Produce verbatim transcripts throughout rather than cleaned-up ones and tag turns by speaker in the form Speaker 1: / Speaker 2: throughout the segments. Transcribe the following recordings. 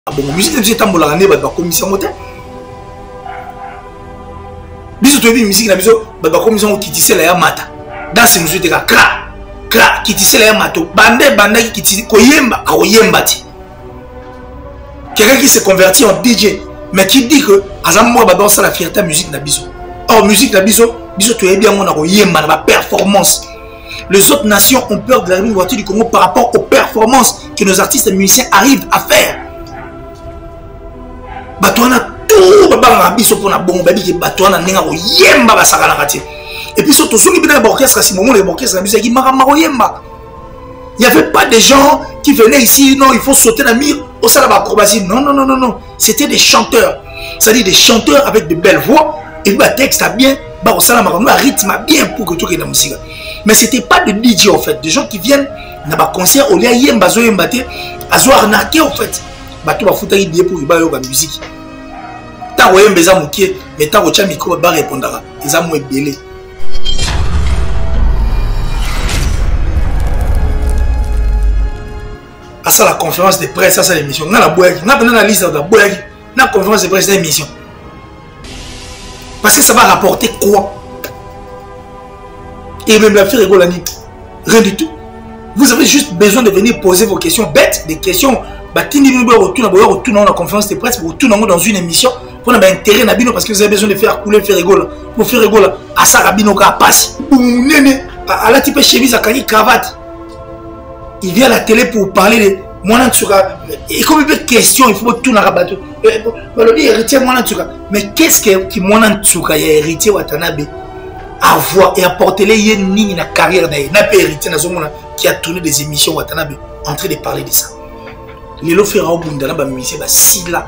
Speaker 1: Bon, musique de tambola rane ba commission moté. Biso to bi musique na biso ba commission qui tisse la ya mata. Dans ce musique ka kra kra qui tisse la ya mato. Bande bande qui tisse ko yemba ko yemba ti. Quelqu'un qui se convertit en D J mais qui dit que azam moi ba danser la fierté musique na biso. Or musique na biso biso to bien on a ko yemba na performance. Les autres nations ont peur de la voiture du Congo par rapport aux performances que nos artistes et musiciens arrivent à faire. Batouana tout baba biso pona bon babi ke batouana ninga ko yemba ba sakala kati. Et puis surtout ceux qui venaient à l'orchestre à ce moment l'orchestre la musique qui mara mara yemba. Il y avait pas des gens qui venaient ici non il faut sauter la mire au salon d'acrobatie non non non non non, c'était des chanteurs. C'est-à-dire des chanteurs avec de belles voix et le texte a bien ba au salon mara rythme a bien pour que tout que la musique. Mais c'était pas de D J en fait, des gens qui viennent dans ba concert au lieu yemba zo yemba te azo arnaquer en fait. Bato ba futa idée pour ba yo ba musique. Ta woyembe za mukie, mais ta rocha micro ba répondra. Eza mo ebele. À ça la conférence de presse, ça c'est l'émission. On a la boyaki, on a la liste de la boyaki, la conférence de presse de l'émission. Parce que ça va rapporter quoi? Et même la fille rigole, rien du tout. Vous avez juste besoin de venir poser vos questions bêtes, des questions. Batini retourne retourne la conférence de presse, retourne dans une émission pour avoir intérêt nabino parce que vous avez besoin de faire couler, faire rigoler, pour faire rigoler. À ça rabino ka passe. À la type chemise à cani cravate. Il vient à la télé pour parler de moi natura. Et comme il y a des questions, il faut tout rabattre. Le dit héritier moi natura. Mais qu'est-ce que qui moi natura y a héritier Watanabe avoir et apporter les yéni na carrière na n'a pas héritier na zomona qui a tourné des émissions Watanabe en train de parler de ça. Lelo fera au bundana ba musicien ba sila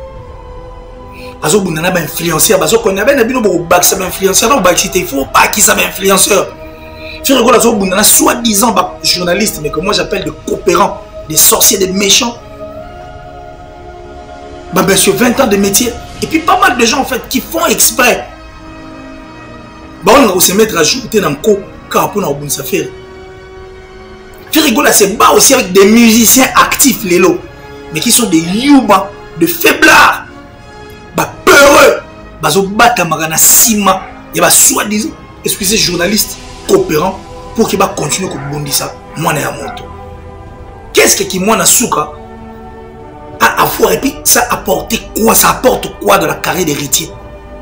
Speaker 1: azo bundana ba influenceur bazo connait ba na bino bo back ça ba influenceur non ba il faut pas qui ça ba influenceur tu rigoles azo bundana soi-disant ba journaliste mais que moi j'appelle de coopérants des sorciers des méchants bah bien sûr vingt ans de métier et puis pas mal de gens en fait qui font exprès bah on va se mettre à jouer dans le co car pour na bun ça faire. Tu rigoles, c'est bas aussi avec des musiciens actifs, les lots, mais qui sont des yuba, de faiblards, bah peureux, bah zo bata magana sima, et bah soi-disant, excusez journalistes coopérants pour qu'ils bah continuer comme bondi ça, moi n'a monto. Qu'est-ce que qui moi n'a souka à avoir et puis ça apporte quoi, ça apporte quoi de la carrière d'héritier?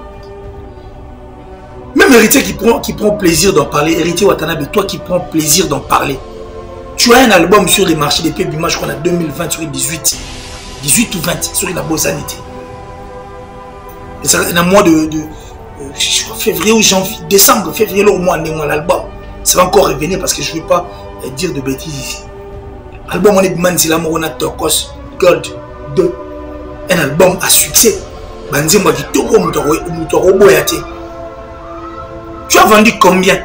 Speaker 1: Même héritier qui prend qui prend plaisir d'en parler, héritier Watanabe, toi qui prends plaisir d'en parler. Tu as un album sur les marchés des pays du match qu'on a deux mille vingt sur les dix-huit. dix-huit ou vingt sur la Bosanité. Et ça, dans le mois de, de euh, février ou janvier, décembre, février, là, au mois, on a l'album. Ça va encore revenir parce que je ne vais pas euh, dire de bêtises ici. Album, on est de Manzila Morona Tokos Gold deux. Un album à succès. Banzima Vitoro Moutoro Boyate. Tu as vendu combien?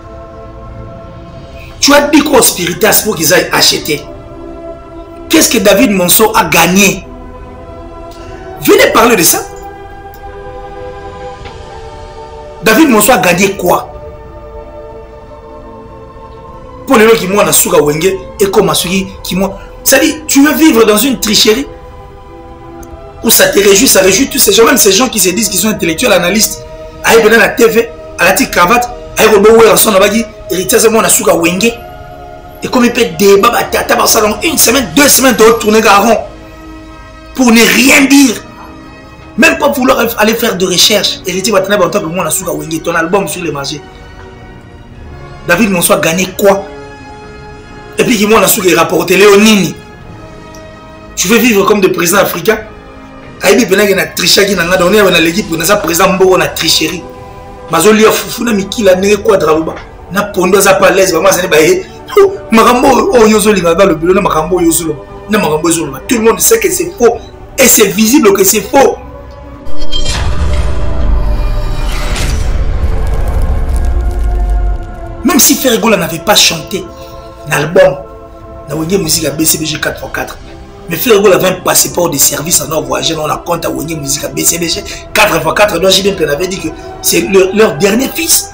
Speaker 1: Tu as dit qu'au Spiritas pour qu'ils aillent acheter. Qu'est-ce que David Monceau a gagné? Venez parler de ça. David Monceau a gagné quoi? Pour les gens qui m'ont dans Souga Wenge et comme Asuri qui m'ont. C'est-à-dire, tu veux vivre dans une tricherie où ça te réjouit, ça réjouit tous ces gens, même ces gens qui se disent qu'ils sont intellectuels, analystes, à aller dans la T V, à la petite cravate, à aller au ensemble, on va dire. Héritier c'est mon asuka wenge et comme il peut débat tata par ça dans une semaine deux semaines de tourner garon pour ne rien dire même pas vouloir aller faire de recherche. Héritier Watanabe en tant que mon asuka wenge ton album sur les marchés David Monceau a gagné quoi et puis qui mon asuka rapporté Léonini tu veux vivre comme des présidents africains aibi benaki na tricherie na nga donné na l'équipe na ça président Mboko na tricherie bazoli ya fufu na mikila ne quadra na pondo za pas l'aise vraiment ça n'est pas makambo o yozoli dans le bureau na makambo yozolo na makambo yozolo tout le monde sait que c'est faux et c'est visible que c'est faux. Même si Ferregola n'avait pas chanté l'album na Wenge musique à B C B G quatre fois quatre mais Ferregola avait un passeport de service en or voyagé on a compte à Wenge musique à B C B G quatre fois quatre donc j'ai bien qu'on avait dit que c'est leur, leur dernier fils.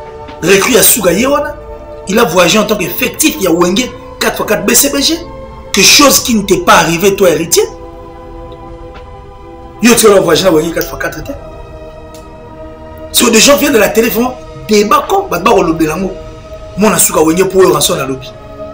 Speaker 1: Recru à Souga Yewana, il a voyagé en tant qu'effectif, il y a Wenge quatre fois quatre B C B G. quelque chose qui ne t'est pas arrivé, toi, héritier. Yo, tu vas voyager quatre fois quatre. Si des gens viennent de la télé, font débat comme bah bah le belango. Moi, on a su qu'à pour eux ensemble à lobby.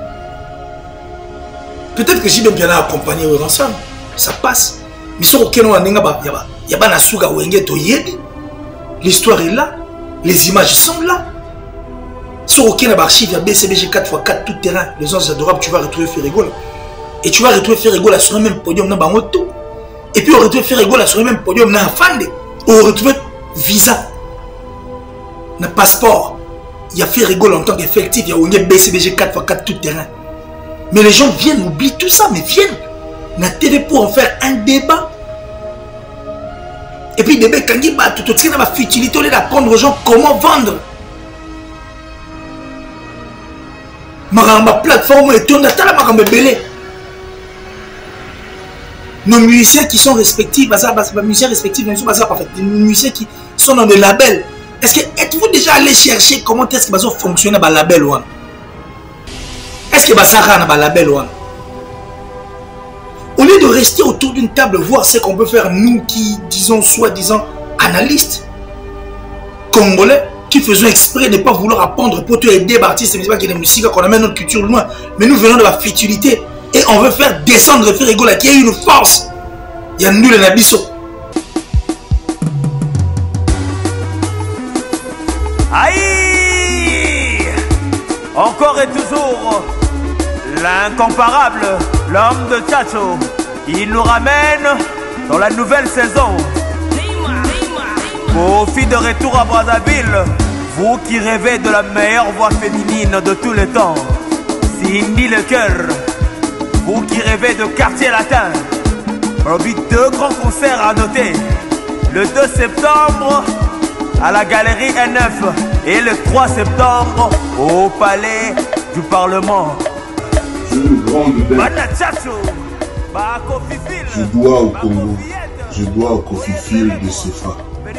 Speaker 1: Peut-être que j'ai bien accompagné eux ensemble, ça passe. Mais si on a un bah y a pas na suga wenge to yebi. L'histoire est là, les images sont là. Si on a un archive, il y a B C B G quatre fois quatre tout terrain, les gens adorables, tu vas retrouver Ferrego. Et tu vas retrouver Ferrego sur le même podium dans Bangoto. Et puis on retrouve Ferrego sur le même podium dans Fande. On retrouve Visa. Un passeport. Il y a Ferrego en tant qu'effectif, il y a un B C B G quatre fois quatre tout terrain. Mais les gens viennent, oublient tout ça, mais viennent. La télé pour en faire un débat. Et puis le débat, quand il va tout aussi dans la futilité, on est d'apprendre aux gens comment vendre. Ma plateforme est tournée à la belé. Nos musiciens qui sont respectifs, les musiciens respectifs, les musiciens qui sont dans des labels. Est-ce que êtes-vous déjà allé chercher comment est-ce que ça fonctionne dans le label? Est-ce que ça va dans le label? Au lieu de rester autour d'une table, voir ce qu'on peut faire, nous qui disons soi-disant analystes congolais, qui faisons exprès de ne pas vouloir apprendre pour te aider les artistes, mais pas qu'il y a des musiques qu'on amène notre culture loin, mais nous venons de la futilité et on veut faire descendre Ferrego là, qui a une force. Il y a nous les Nabiso.
Speaker 2: Aïe! Encore et toujours, l'incomparable, l'homme de Tchacho, il nous ramène dans la nouvelle saison. Vos filles de retour à Brazzaville, vous qui rêvez de la meilleure voix féminine de tous les temps, Cindy le cœur, vous qui rêvez de quartier latin, on a deux grands concerts à noter, le deux septembre à la galerie N F et le trois septembre au palais du Parlement.
Speaker 3: Une grande dette. Je dois au Congo, je dois au Kofi-Fil de Sefa.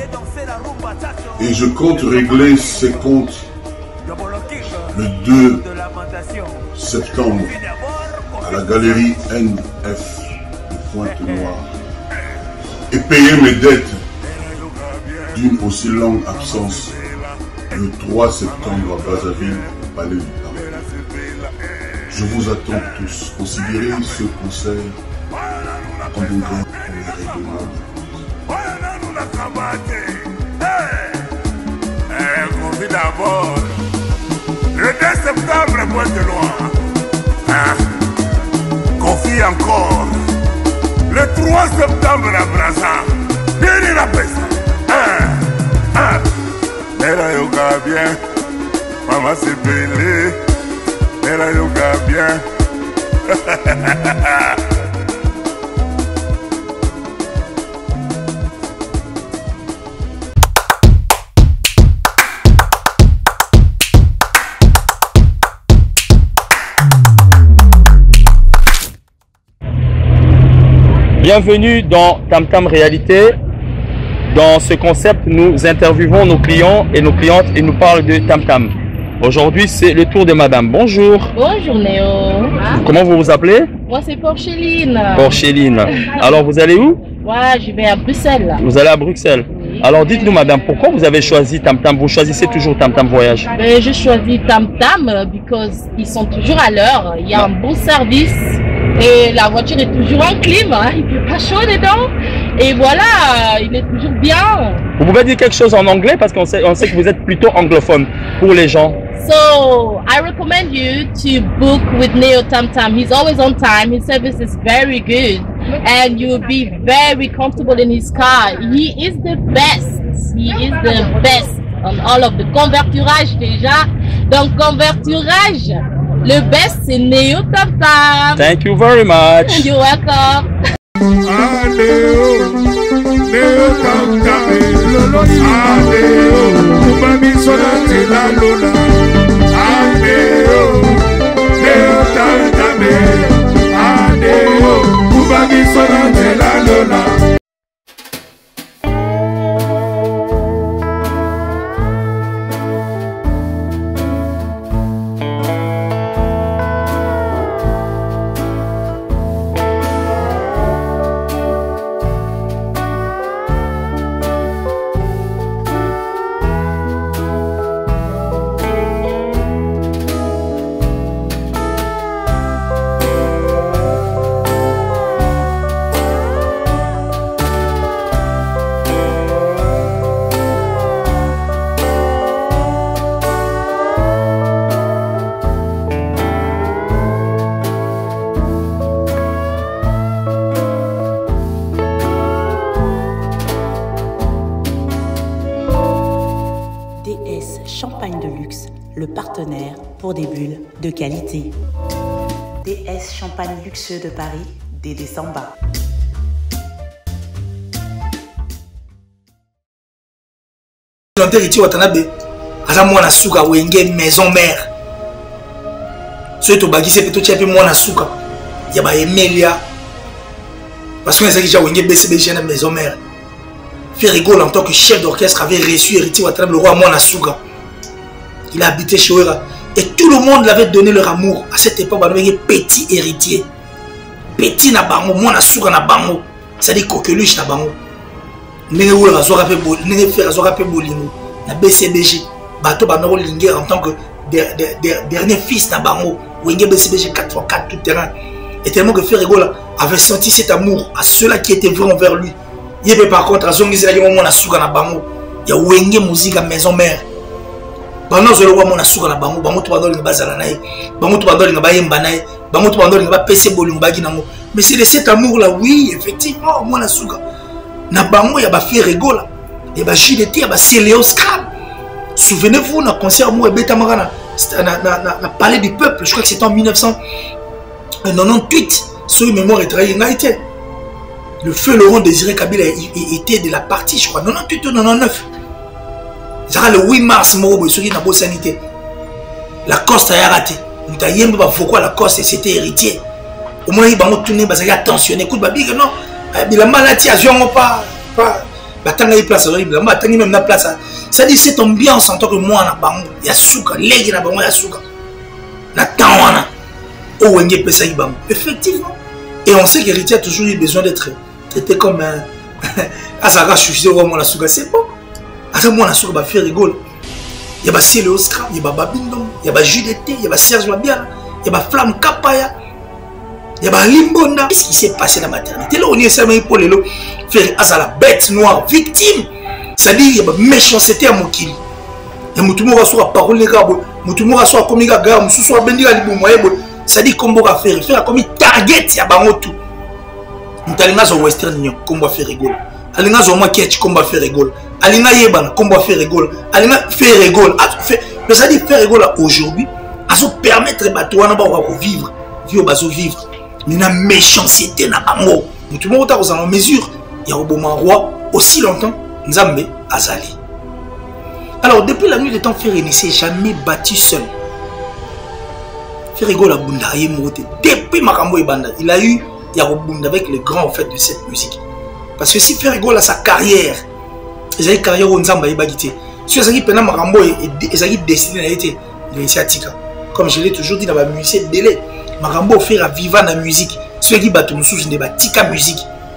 Speaker 3: Et je compte régler ces comptes le deux septembre à la galerie N F de Pointe-Noire et payer mes dettes d'une aussi longue absence le trois septembre à Brazzaville au Palais du Parlement. Je vous attends tous. Considérez ce conseil comme un grand règlement.
Speaker 4: D'abord, le deux septembre, Pointe-Noire. Hein? Confie encore. Le trois septembre à Brazza. Bien la paix. Hein? Hein? Mera yoga bien. Maman s'est belé. Mera yoga bien.
Speaker 5: Bienvenue dans Tam Tam Réalité. Dans ce concept, nous interviewons nos clients et nos clientes et nous parlent de Tam Tam. Aujourd'hui, c'est le tour de madame. Bonjour.
Speaker 6: Bonjour Néo.
Speaker 5: Comment vous vous appelez?
Speaker 6: Moi, c'est Porcheline.
Speaker 5: Porcheline. Alors, vous allez où?
Speaker 6: Ouais, je vais à Bruxelles.
Speaker 5: Vous allez à Bruxelles. Oui. Alors, dites-nous madame, pourquoi vous avez choisi Tam Tam? Vous choisissez toujours Tam Tam Voyage?
Speaker 6: Ben, je choisis Tam Tam parce qu'ils sont toujours à l'heure. Il y a un bon service. Et la voiture est toujours en clim, hein, il ne fait pas chaud dedans. Et voilà, il est toujours bien.
Speaker 5: Vous pouvez dire quelque chose en anglais parce qu'on sait, on sait que vous êtes plutôt anglophone pour les gens.
Speaker 6: So, I recommend you to book with Neo Tam Tam. He's always on time. His service is very good. And you'll be very comfortable in his car. He is the best. He is the best on all of the converturage déjà. Donc, converturage. Le best, c'est Neo Tam Tam.
Speaker 5: Thank you very much.
Speaker 6: You're welcome.
Speaker 4: Ah, Neo, Neo Tam Tam, ah, Neo, Mami Sonati la Lola. Ah, Neo, Neo Tam Tam, ah, Neo, Mami Sonati la Lola.
Speaker 7: partenaire pour des bulles de qualité. D S Champagne luxueux de Paris, Dédé Samba.
Speaker 1: L'héritier Watanabe, à moi la souka wenge maison mère. Ce to bagi c'est plutôt tiens moi la souka. Il y a Emilia. Parce que c'est déjà wenge B C B G na maison mère. Faire rigole en tant que chef d'orchestre avait reçu héritier Watanabe le roi moi la souka. Il a habité chez Ouera et tout le monde l'avait donné leur amour à cette époque. Il petit héritier, petit na bango, moi na souka na bango, ça dit coqueluche na bango. N'est où la zora pe bol, n'est faire zora pe bolino. Na B C B G, bateau bango linger en tant que dernier fils na bango. Wenge B C B G quatre fois quatre tout terrain. Et tellement que Ferregola avait senti cet amour à ceux-là qui étaient vrais envers lui. Il y avait par contre à Zongi Zela moment na souka na bango. Il y a Wenge musique à maison mère. Bango zolo wa mona souka na bango, bango to bandoli bazala nae. Bango to bandoli nga bayemba nae. Bango to bandoli nga ba P C bolingo bagi nango. Mais c'est de cet amour là, oui, effectivement, moi na souka. Na bango ya ba Ferregola et ba J D T ya ba Céléo Scrab. Souvenez-vous na concert moi beta magana na na na palais du peuple, je crois que c'était en mille neuf cent quatre-vingt-dix-huit. Sur une mémoire est trahi été. Le feu Laurent Désiré Kabila était de la partie, je crois quatre-vingt-dix-huit ou quatre-vingt-dix-neuf. Ça le huit mars moi sur une bonne sanité. La Coste a raté. Nous avons pas pourquoi la Coste c'était héritier. Au moins il va tourner parce qu'il a tensionné écoute babi que non. La maladie a joué pas pas batanga y place horrible ma tangi même na place ça dit cette ambiance en tant que moi na bango ya souka legi na bango ya souka na tawana o wenge pesa y bango effectivement et on sait qu'héritier a toujours eu besoin d'être traité comme un asaka chuché au moi la souka c'est bon asa moi la souka ba faire rigole ya ba Céléo Scrap ya ba Babindom ya ba J D T ya ba Serge Mabiala ya ba Flamme Kapaya. Il y a Limbonda. Qu'est-ce qui s'est passé dans la maternité? Là, on est seulement pour les faire à la bête noire, victime. C'est-à-dire qu'il y a méchanceté à Mokili. Il y a Moutoumou qui a parole les gars, Moutoumou qui a commis les gars, Moussou a bendi les bons. C'est-à-dire qu'on va faire, faire comme target, il y a Bangotou. Nous allons au Western Union, qu'on va faire rigole. Alina zo moi ketch, qu'on va faire rigole. Alina Yeban, qu'on va faire rigole. Alina faire rigole. Mais ça dit faire rigole aujourd'hui, à se permettre de vivre, vivre, vivre. Mais la méchanceté n'a pas mot. Nous tout le monde est en mesure. Il y a un bon roi aussi longtemps. Nzambe Azali. Alors depuis la nuit des temps, Ferré ne s'est jamais battu seul. Ferré Gola Bunda depuis Makambo et Banda, il a eu Yarobunda avec le grand en fait de cette musique. Parce que si Ferré Gola sa carrière, il a une carrière où Nzamba Ibagité. Si il a Makambo et destiné à été l'initiative. Comme je l'ai toujours dit dans ma musique délai. Marambo faire à vivre la musique. Ceux qui battent nous sous une tika musique.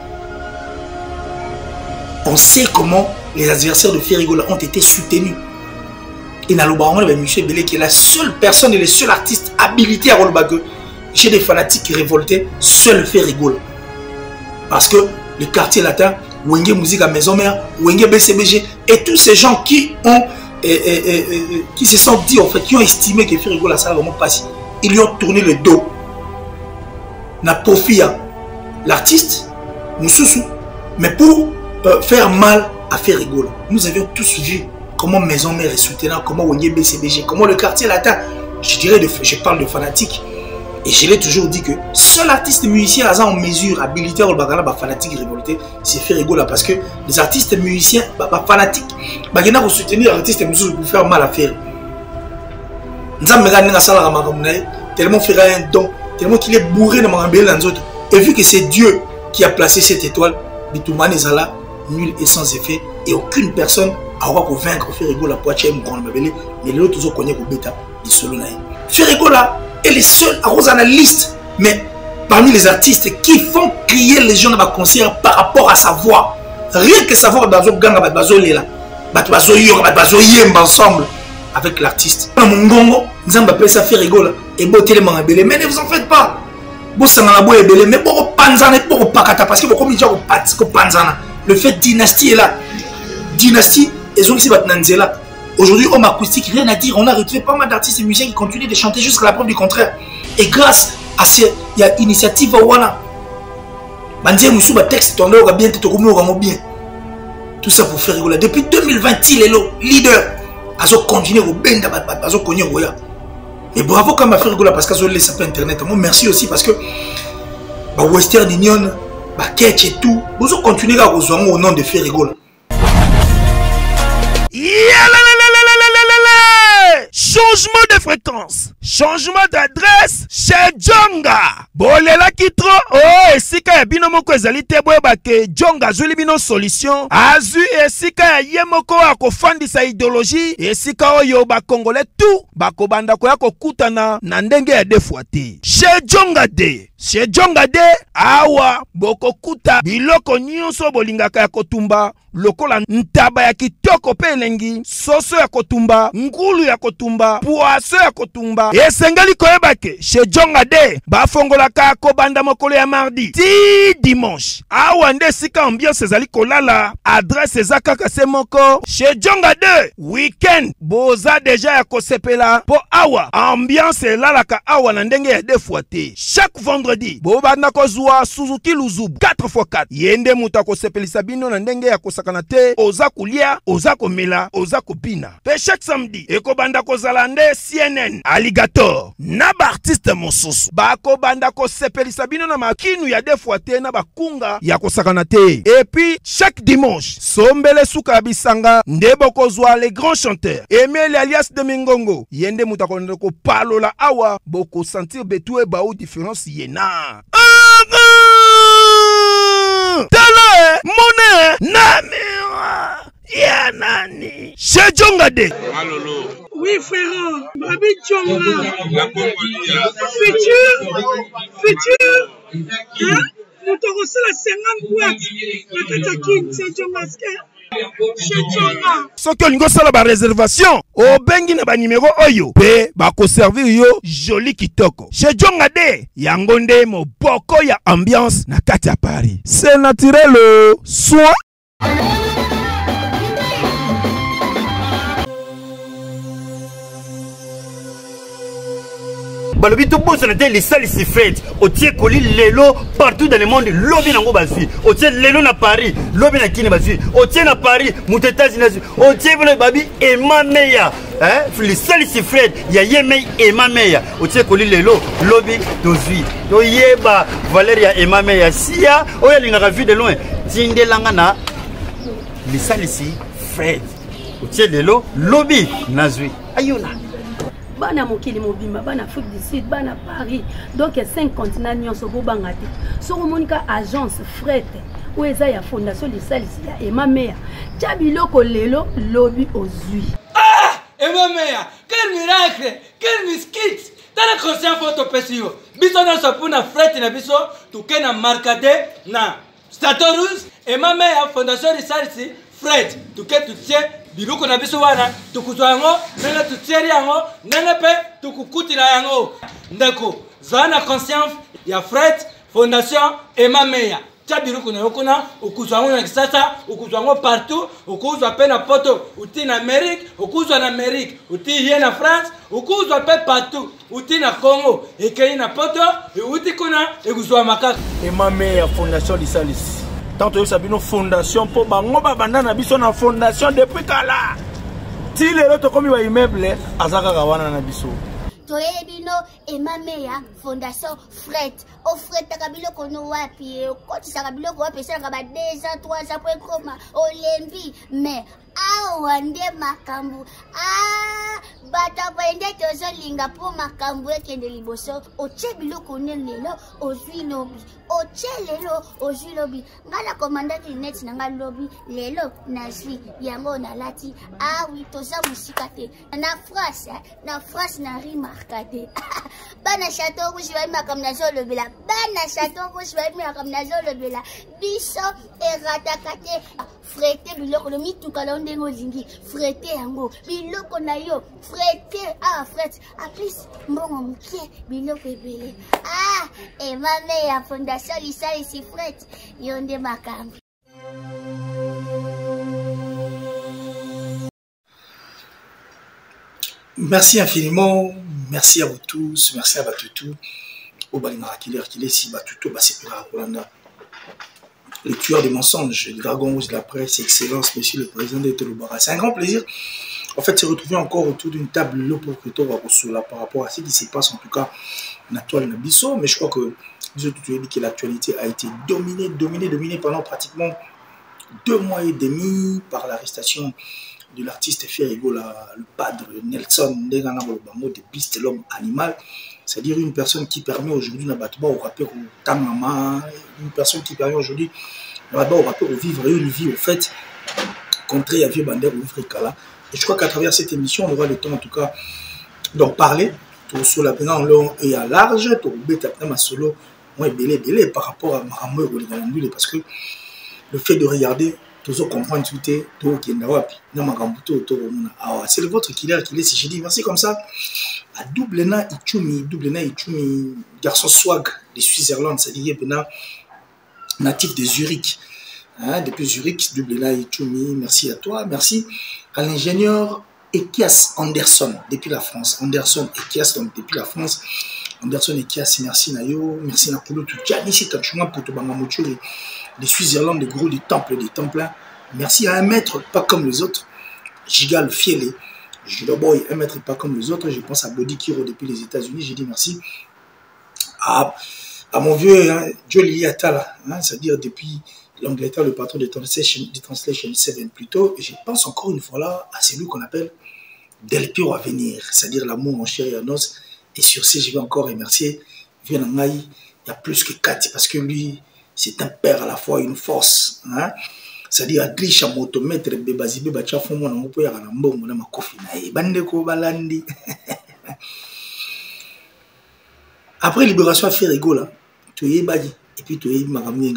Speaker 1: On sait comment les adversaires de Ferregola ont été soutenus. Et dans le baron, M. Belé qui est la seule personne et le seul artiste habilité à Rolbague. J'ai des fanatiques qui révoltaient, seul Ferregola. Parce que le quartier latin, Wenge Musique à Maison Mère, Wenge B C B G, et tous ces gens qui ont et, et, et, et, qui se sont dit en fait, qui ont estimé que Ferregola ça va vraiment passer. Ils lui ont tourné le dos. N'a profit à l'artiste, Moussoussou, mais pour euh, faire mal à Ferregola. Nous avions tous vu comment Maison Mère est soutenant, comment Wenge B C B G, comment le quartier latin, je dirais, de, je parle de fanatiques. Et je l'ai toujours dit que seul artiste musicien en mesure, habilité au bagala, fanatique révolté, c'est Ferregola. Parce que les artistes musiciens, bah, fanatiques, bah, ils vont soutenir l'artiste musicien pour faire mal à faire. Tellement faire un don, tellement qu'il est bourré de Marambé dans autres. Et vu que c'est Dieu qui a placé cette étoile, Bitoumane Zala, nul et sans effet, et aucune personne aura pu vaincre Ferregola Poitiers, mais l'autre toujours connaît au bêta, il se l'en a. Ferregola est le seul à cause analyste, mais parmi les artistes qui font crier les gens dans ma concert par rapport à sa voix. Rien que sa voix, bazo ganga, bazo lela, bazo yor, bazo yemba ensemble avec l'artiste. Mongongo, nous avons appelé ça Ferregola et beauté les mangabélé, mais ne vous en faites pas. Bossangana boy et belé, mais beaucoup panzana et beaucoup pakata parce que beaucoup de gens ont panzana. Le fait dynastie est là. Dynastie, et ont ici batnanzela. Aujourd'hui, homme acoustique, rien à dire. On a retrouvé pas mal d'artistes et musiciens qui continuent de chanter jusqu'à la preuve du contraire. Et grâce à ces il y a initiative voilà. Bandier Moussou, ba texte ton là bien te bien. Tout ça pour faire rigoler. Depuis deux mille vingt, il est le leader. Azo continuer au benda, azo konyo goya. Et bravo quand m'a fait rigoler parce que je laisse pas internet. Moi merci aussi parce que bah Western Union, bah Ketch et tout, vous continuez à vous au nom de faire rigoler.
Speaker 4: Changement de fréquence, changement d'adresse chez Djonga. Bolela kitro, oh, esika ya bino moko ezali te boyeba ke Djonga azuli bino solution. Azu esika ya ye moko akofandisa idéologie, esika oyo ba Congolais tout bakobanda koya kokutana na ndenge ya defwa te. Chez Djonga de, chez Djonga de, awa bokokuta biloko nyonso bolingaka ya kotumba. Lokola ntaba ya kitoko pe elengi, soso ya kotumba, ngulu ya kotumba, poaso ya kotumba. Esengeli koyeba ke chez Djonga de bafongolaka kobanda mokolo ya mardi ti dimanche. Awa nde sika ambiance ezali kolala, adresse eza kaka se moko. Chez Djonga de weekend boza deja ya kosepela po awa ambiance elalaka awa na ndenge ya defwa te. Chaque vendredi bobanda kozwa Suzuki Luzubu quatre fois quatre. Yende muta kosepelisa bino na ndenge ya kosaka kanate oza kulia oza komela oza kopina pe chaque samedi ekobanda kozala nde C N N Alligator na ba artiste mosusu bako banda ko sepelisa bino na makinu ya defwa te na bakunga ya kosakana te. Et puis chaque dimanche sombele suka bisanga nde bokozwa les grands chanteurs Emile alias de Mingongo yende mutakonde ko palola awa boko sentir betue ba ou différence yena tele mone namira ya nani chez Djonga de.
Speaker 8: Oui frère, Babi Djonga futur futur hein nous te la cinquante boîtes la katakin chez Djonga chez Djonga.
Speaker 4: Soki olingo sala ba réservation obengi na ba numéro oyo pe bako servir yo joli kitoko chez Djonga de yango nde moboko ya ambiance na kati ya Paris. C'est naturel soit
Speaker 9: balobi to boss na te les salles si fête au tie koli lelo partout dans le monde lobi nango bazui au tie lelo na Paris lobi na kini bazui au tie na Paris mut États-Unis au tie bolo babi et ma meya hein les salles si fête ya yeme et ma meya au tie koli lelo lobi dozui to yeba Valeria et ma meya sia oya linga vu de loin tindelanga na les salles si fête au tie lelo lobi nazui ayona
Speaker 10: bana mokili mobima bana Afrique du Sud bana Paris donc cinq continents nyonso bobanga te soko monika agence fret ou eza ya fondation lisalisi ya Emma Meya tia biloko lelo lobi ozui.
Speaker 11: Ah Emma Meya quel miracle quel miskit tala conscient photo pesio biso na sapuna fret na biso tukena markade na Statorus Emma Meya fondation lisalisi fret tuke tutie biloko na biso wana tukuzwa yango nene tutieri yango nene pe tukukutila yango ndeko zana conscience ya Fred Fondation Emma Meya tia biloko na yokona ukuzwa yango na kisasa ukuzwa yango partout ukuzwa pe na poto uti na Amérique ukuzwa na Amérique uti hier na France ukuzwa pe partout uti na Congo ekei na poto uti kuna ekuzwa makaka
Speaker 12: Emma Meya Fondation Lisalis. Tant que Sabino Fondation pour bango babanda na biso na fondation depuis kala. Ti lelo to komi wa immeuble azaka kawana na biso.
Speaker 13: Toye bino Emma Meya Fondation Fret. O Fret takabilo kono wapi ko tisaka biloko wapi sala ba deux ans trois ans point koma olembi mais awa nde makambu ah bata bende tozo linga po makambu ekende liboso oche biloko ne lelo ozwi lobi oche lelo ozwi lobi ngala commandant net nanga lobi lelo nazwi yango na lati ah oui toza musika te na France na France na remarqué bana chateau rouge ba makam na zo lobela bana chateau rouge ba makam na zo lobela biso eratakate frete biloko lo mituka la ndengo zingi frete yango biloko na yo frete ah frete a plus mbongo mkie biloko ebele ah Emma Meya Fondation Lisalisi frete yonde makambi.
Speaker 1: Merci infiniment, merci à vous tous, merci à Batutu, au Balimara Killer, qui est ici, Batutu, Basepera, Rolanda, le tueur des mensonges, le dragon rouge de la presse, excellence, monsieur le président de Tolobara. C'est un grand plaisir en fait, se retrouver encore autour d'une table là pour que tu vas par rapport à ce qui se passe, en tout cas, dans l'actuel Nabiso. Mais je crois que je te dis que l'actualité a été dominée, dominée, dominée pendant pratiquement deux mois et demi par l'arrestation de l'artiste Ferrigo, le padre Nelson Ndengana Bolobamo de Beast, l'homme animal. C'est-à-dire une personne qui permet aujourd'hui au rappeur au Tangama, une personne qui permet aujourd'hui au rappeur de vivre une vie au fait contraire à Vieux Bander ou Frikala. Et je crois qu'à travers cette émission, on aura le temps en tout cas d'en parler. Tout sur la en long et à large, tout le solo, moi belé belé par rapport à Maramou et parce que le fait de regarder, tout ça comprendre tout est tout qui est c'est le vôtre qui est qui est si j'ai dit merci comme ça à double na Ichumi double na Ichumi garçon swag de Suisse-Irlande, c'est-à-dire natif de Zurich. Hein, depuis Zurich, double na Ichumi, merci à toi, merci à l'ingénieur Ekias Anderson depuis la France. Anderson Ekias donc depuis la France. Anderson Ekias, merci Nayo, merci Napolo tout Gianni c'est un chemin pour tout Bangamocho les Suisse-Irlande, des gros des temples, des temples. Merci à un maître, pas comme les autres. Gigal Fiele, Judo Boy, un maître pas comme les autres. Je pense à Body Kiro depuis les États-Unis. J'ai dit merci à, à mon vieux hein, Jolie Atala, hein, c'est-à-dire depuis l'Angleterre, le patron de Translation, de Translation sept plutôt. Et je pense encore une fois là à celui qu'on appelle Del Piro à venir, c'est-à-dire l'amour en chair et en os. Et sur ce, je vais encore remercier Vienangaï. Il y a plus que quatre parce que lui, c'est un père à la fois, une force. Hein? C'est-à-dire, Adlisha Motomètre, Bébazibe, Bachafon, mon père, à l'ambon, mon ama kofi, Bandeko Balandi. Après Libération à Ferrigo, là, tu es badi. Et puis, tu es Maramou,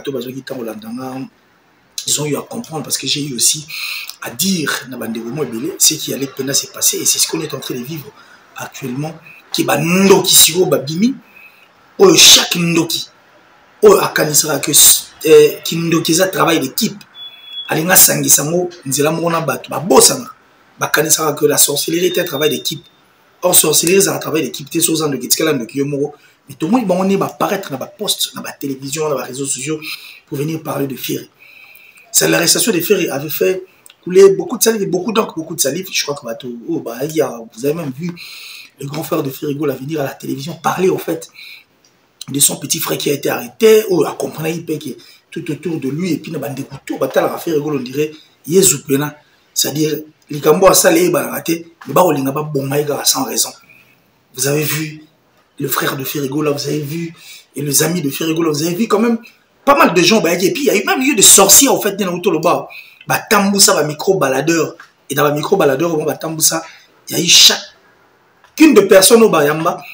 Speaker 1: ils ont eu à comprendre parce que j'ai eu aussi à dire, ce qui allait peine se passer. Et c'est ce qu'on est en train de vivre actuellement. Qui est Ndoki Siro Babimi, ou chaque Ndoki. Oh, akanisera que kindokiza travail d'équipe alinga sangisango nzela mona bato ba bosana ba kanisera que la sorcellerie est un travail d'équipe. Or sorcellerie c'est un travail d'équipe te sozan de kitikala de kiyomoro mais tout le monde on va apparaître dans la poste dans la télévision dans les réseaux sociaux pour venir parler de Ferry. C'est l'arrestation de Ferry avait fait couler beaucoup de salive beaucoup d'encre beaucoup de salive. Je crois que bato oh bah il y a vous avez même vu le grand frère de Ferrigo la venir à la télévision parler au fait de son petit frère qui a été arrêté, ou à comprendre qu'il tout autour de lui, et puis il y a des couteaux, on dirait, c'est-à-dire, les Gambo à salé, mais sans raison. Vous avez vu le frère de Ferrigo, là, vous avez vu, et les amis de Ferrigo, là, vous avez vu quand même pas mal de gens, et puis il y a eu même eu des sorciers, en fait, dans le bas. Tamboussa, micro-baladeur, et dans le micro-baladeur, il y a eu chacune de personnes au Bayamba.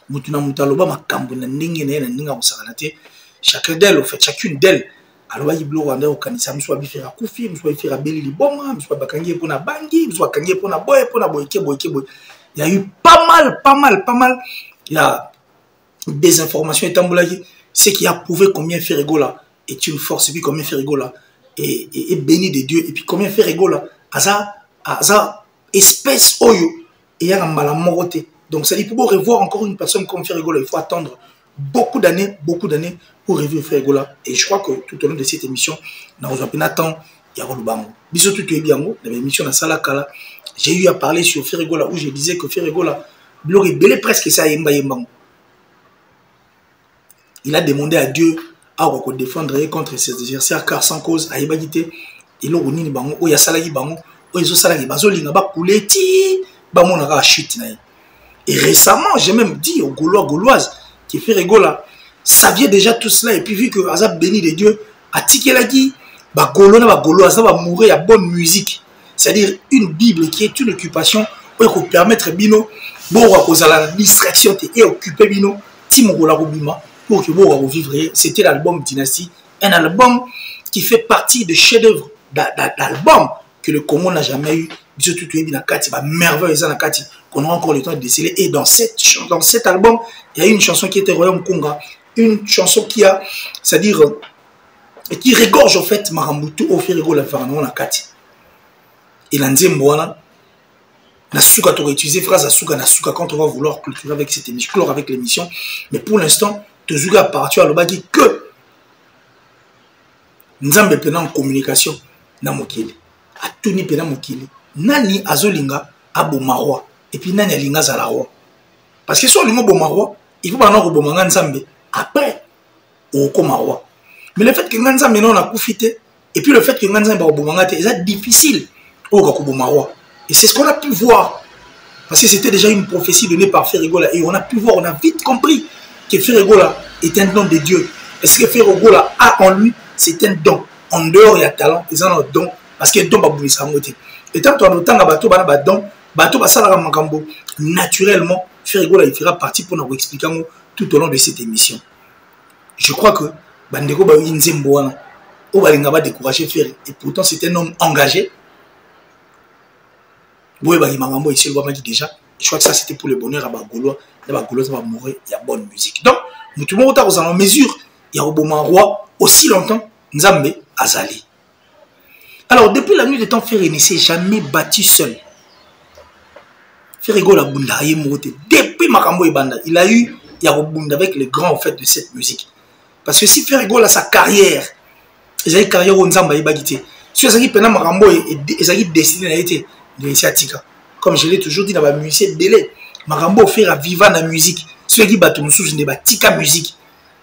Speaker 1: Chacun d'elles, en fait, chacune d'elles, alors il bloque en kanisa, soit bifera koufi, soit bifera beli liboma, soit bakangi pour na bangi, soit kangi pour na boy, pour na boyke boyke boy. Il y a eu pas mal, pas mal, pas mal. Il y a des informations et tamboulagi, c'est qui a prouvé combien Ferrigo là est une force, et puis combien Ferrigo là est, est, est béni de Dieu, et puis combien Ferrigo là a ça, a ça espèce oyo et il y a un malamoroté. Donc, ça dit pour revoir encore une personne comme Ferrigo, il faut attendre beaucoup d'années, beaucoup d'années pour revoir Ferrigo. Et je crois que tout au long de cette émission, nous avons un temps, il y a le bango. Bisous tout est bien, dans l'émission de Salakala, j'ai eu à parler sur Ferrigo où je disais que Ferrigo, il aurait belé presque ça à Yemba Yembango. Il a demandé à Dieu à défendre contre ses adversaires, car sans cause, à Yebagité, il a réuni Bango, il y a Salagi Bango, il y a Salagi Bango, il y a Salagi Bango, il y a chute. Et récemment, j'ai même dit aux Gaulois, Gauloises, qui fait rigola, saviez déjà tout cela. Et puis, vu que Azab béni de Dieu, a tiqué la guille, bah, Gaulois, bah, Gaulois, ça va mourir à bonne musique. C'est-à-dire une Bible qui est une occupation pour permettre Bino, bon, à cause de la distraction et occuper Bino, Timogola Robima, pour que vous vivre. C'était l'album Dynastie, un album qui fait partie de chefs-d'œuvre d'album que le Congo n'a jamais eu. Surtout tu es bien à merveille qu'on aura encore le temps de déceler. Et dans, cette, dans cet album, il y a une chanson qui était Royaume Conga, une chanson qui a, c'est-à-dire, qui regorge en fait Marambutu au Ferrigo la Farano la Kati. Et l'Anzemboana, Nasuka t'aurait utilisé phrase Asuka Nasuka quand on va vouloir clôturer avec cette émission, clore avec l'émission. Mais pour l'instant, Tozuga a parti à l'Obagi que nous avons en communication dans Mokili. À Tuni Pena Mokili. nani azolinga aboma roi et puis nani alinga zala roi. Parce que si on linga boma roi, il faut pas non boma nzambe après au koma roi. Mais le fait que nzambe non a profité et puis le fait que nzambe ba boma ngate, c'est difficile au boma roi. Et c'est ce qu'on a pu voir. Parce que c'était déjà une prophétie donnée par Ferregola. Et on a pu voir, on a vite compris que Ferregola est un don de Dieu. Et ce que Ferregola a en lui, c'est un don. En dehors, il y a talent, ils ont un don. Parce que le don va bouger sa moitié. Et tant qu'on a autant de bateaux, il y a don, bateau va s'aller naturellement, Ferregola il fera partie pour nous expliquer tout au long de cette émission. Je crois que Bandeko ba Nzemboana, on va décourager Ferre. Et pourtant, c'est un homme engagé. Déjà, je crois que ça c'était pour le bonheur à Bagolo. Bagolo va mourir, il y a bonne musique. Donc, nous tout le monde est en mesure, il y a un roi aussi longtemps, Nzambe Azali. Alors, depuis la nuit des temps, Ferre ne s'est jamais battu seul. Ferre Gola Bunda, depuis Makambo et Banda, il a eu, il y a Bunda avec les grands en fait de cette musique. Parce que si Ferre Gola sa carrière, il a une carrière où Nzamba est bagité. Si il a Makambo et il a décidé d'être comme je l'ai toujours dit dans la musique délai Marambo faire à vivre la musique ceux qui battent tika musique.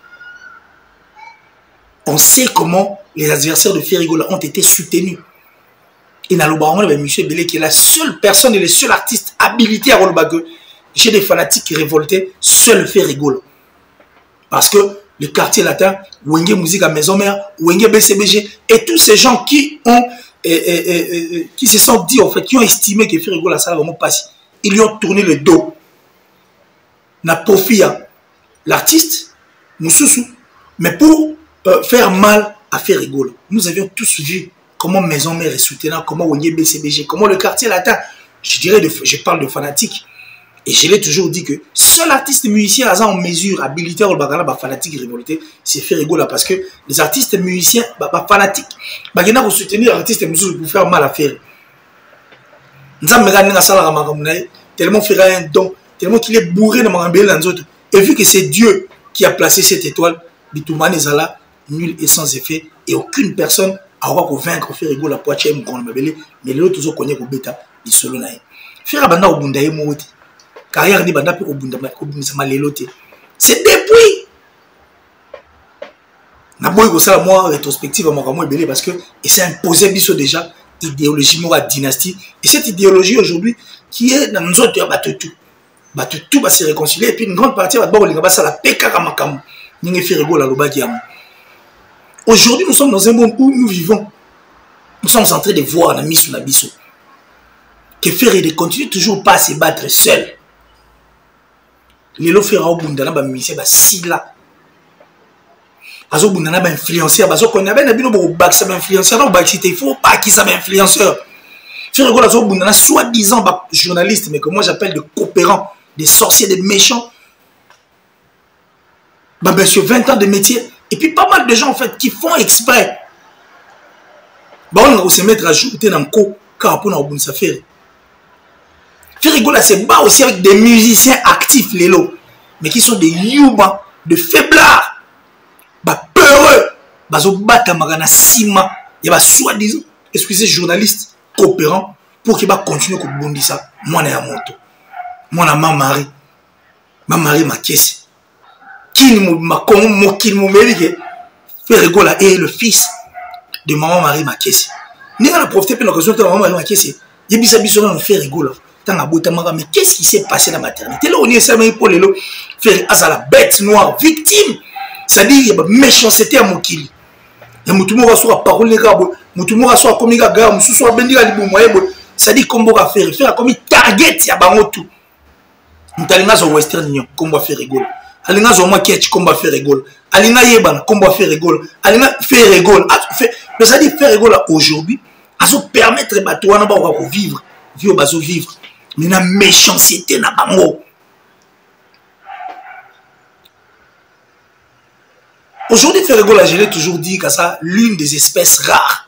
Speaker 1: On sait comment les adversaires de Ferregola ont été soutenus et dans le baron de monsieur Belé qui est la seule personne et le seul artiste habilité à Rolbague. J'ai des fanatiques révoltés, seul Ferregola parce que le quartier latin Wenge musique à maison mère Wenge B C B G et tous ces gens qui ont Et, et, et, et, qui se sont dit en fait, qui ont estimé que Ferregola ça vraiment passé, ils lui ont tourné le dos. N'a profit à l'artiste, Moussoussou, mais pour euh, faire mal à Ferregola. Nous avions tous vu comment Maison Mère est soutenant, comment Wenge B C B G, comment le quartier latin, je dirais, de, je parle de fanatiques. Et je l'ai toujours dit que seul artiste musicien à en mesure, habilité au bagala, bah, fanatique révolté, c'est Ferregola parce que les artistes musiciens, bah, bah, fanatiques, bah, ils ont soutenir les artistes musiciens pour faire mal à faire. Nous avons regardé la salle tellement faire un don, tellement qu'il est bourré de Marambé dans autres. Et vu que c'est Dieu qui a placé cette étoile, Bitouman est là, nul et sans effet, et aucune personne aura pour vaincre Ferregola Poitiers, mais l'autre toujours connaît au bêta, il se l'en a. Ferregola au Bundaye Mouti. Carrière ni banda pour c'est depuis na boy ko ça moi rétrospective à moi belé parce que et c'est imposé biso déjà idéologie moi dynastie et cette idéologie aujourd'hui qui est dans nous autres battu tout battu tout va se réconcilier et puis une grande partie va d'abord les gars ça la peka makam ninge Ferregola lobaki am. Aujourd'hui nous sommes dans un monde où nous vivons, nous sommes en train de voir na misu na biso que Ferre de continue toujours pas à se battre seul. Les lots feront bundana ba musicien ba sila azo bundana ba influenceur ba zo konya ba na bino bo back ça ba influenceur non ba il faut pas qui ça ba influenceur Ferregola azo bundana soi-disant ba journaliste mais que moi j'appelle de coopérants, des sorciers, des méchants bah monsieur vingt ans de métier et puis pas mal de gens en fait qui font exprès bah on va se mettre à ajouter dans co car pour na bundana faire. Ferregola se bat aussi avec des musiciens actifs, les lots, mais qui sont des yuba, de faiblards, bah peureux, bah zo bata magana sima, y a soi-disant, excusez journalistes coopérants pour qu'il va continuer à bondir ça. Moi na moto, moi na ma mari, ma mari ma caisse, qui ne m'a comme qui ne m'a dit que Ferregola est le fils de maman Marie ma caisse. N'est pas profiter de l'occasion de maman Marie ma caisse, y a bisa biso na Ferregola. Mais qu'est-ce qui s'est passé dans la maternité? Là, on est seulement pour les lots faire à la bête noire, victime. C'est-à-dire, il y a une méchanceté à mon kili. Il y a un moutoumou qui a parole, il y a un moutoumou qui a commis la guerre, il y a un moutoumou c'est-à-dire, comme on va faire, faire comme target, il y a un tout. Nous allons au Western Union, comme on va faire rigolo. Allons au Moaketch, comme on va faire rigolo. Allons à Yeban, comme on va faire rigolo. Allons faire rigolo. Mais ça dit faire rigolo aujourd'hui, à se permettre de vivre, vivre, vivre. Mais la méchanceté n'a pas mot. Aujourd'hui, Ferregola, je l'ai toujours dit que ça, l'une des espèces rares.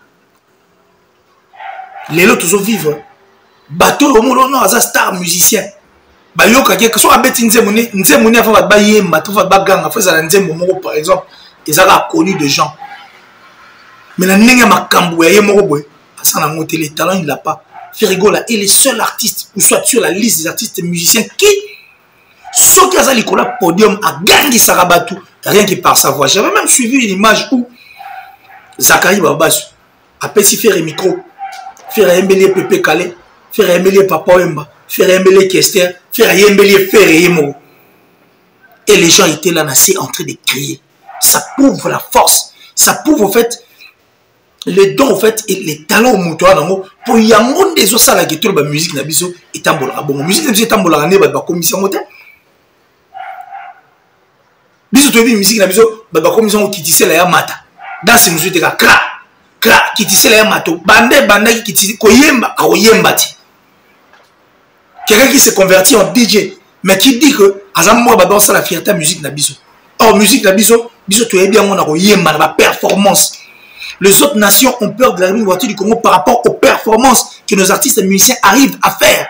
Speaker 1: Les lots toujours vivent. Bateau, au monde, non, star musicien. Bah, yo, que soit bête, nzemone, nzemone, avant de bailler, matou, va bagang, après, ça, nzemone, par exemple, ils ont connu de gens. Mais la nenga ma camboué, yé moro boy, parce qu'on a monté les talents, il l'a pas. Ferregola est le seul artiste, ou soit sur la liste des artistes musiciens qui, sauf qu'il y a le podium, a gagné Sarabatu, rien que par sa voix. J'avais même suivi une image où Zachary Babas a petit faire un micro, faire un mbélé Pépé Calais, faire un mbélé Papa Wemba, faire un mbélé Kester, faire un mbélé Ferremo. Et les gens étaient là, nassés, en train de crier. Ça prouve la force, ça prouve en fait les dons en fait et les talents au moto pour y avoir des autres salles qui tournent la musique na biso et tambola bon musique na biso tambola ne ba commission moté biso to bi musique na biso ba commission qui tisse la ya mata dans ce musique ka kra kra qui tisse la ya mato bande bande qui tisse ko yemba ko yemba ti quelqu'un qui se convertit en D J mais qui dit que azam mo ba dans la fierté musique na biso or musique na biso biso to bien on a ko yemba na performance. Les autres nations ont peur de la voiture du Congo par rapport aux performances que nos artistes et musiciens arrivent à faire.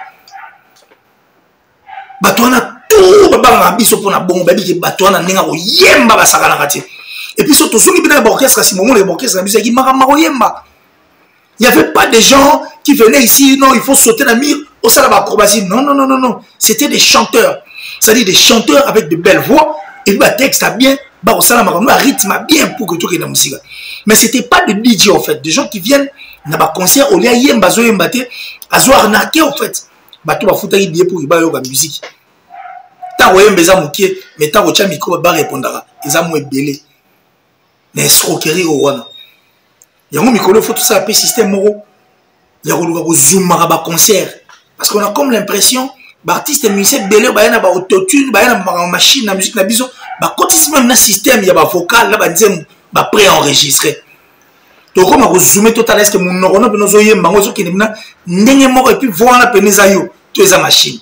Speaker 1: Batouana tout baba biso pona bon babi ke batouana ninga ko yemba ba sakana kati. Et puis surtout ceux qui venaient à l'orchestre à ce moment les orchestres la musique qui mara maro yemba. Il n'y avait pas des gens qui venaient ici non, il faut sauter la mire au salon d'acrobatie. Non non non non non, c'était des chanteurs. C'est-à-dire des chanteurs avec de belles voix et puis le texte a bien bah au salon un rythme bien pour que tout ait la musique. Mais c'était pas de D J en fait, des gens qui viennent dans un concert au lieu yemba zo yemba te azo arnaquer en fait. Bah tout va foutre un billet pour y bailler la musique. Ta yemba za mukie, mais ta rocha micro ba répondra. Ils ont moins belé. Mais escroquerie au wana. Yango micro faut tout ça appeler système moro. Yango ko zoom ba concert parce qu'on a comme l'impression artistes et musiciens belé ba yana ba autotune, ba yana ba machine na musique na biso, ba cotisme même na système ya ba vocal là ba nzem ba pré-enregistré. Donc comme on zoome tout à l'heure que mon nono pe nozo yemba ngozo ki na ndenge moko et puis voir na peneza yo to eza machine.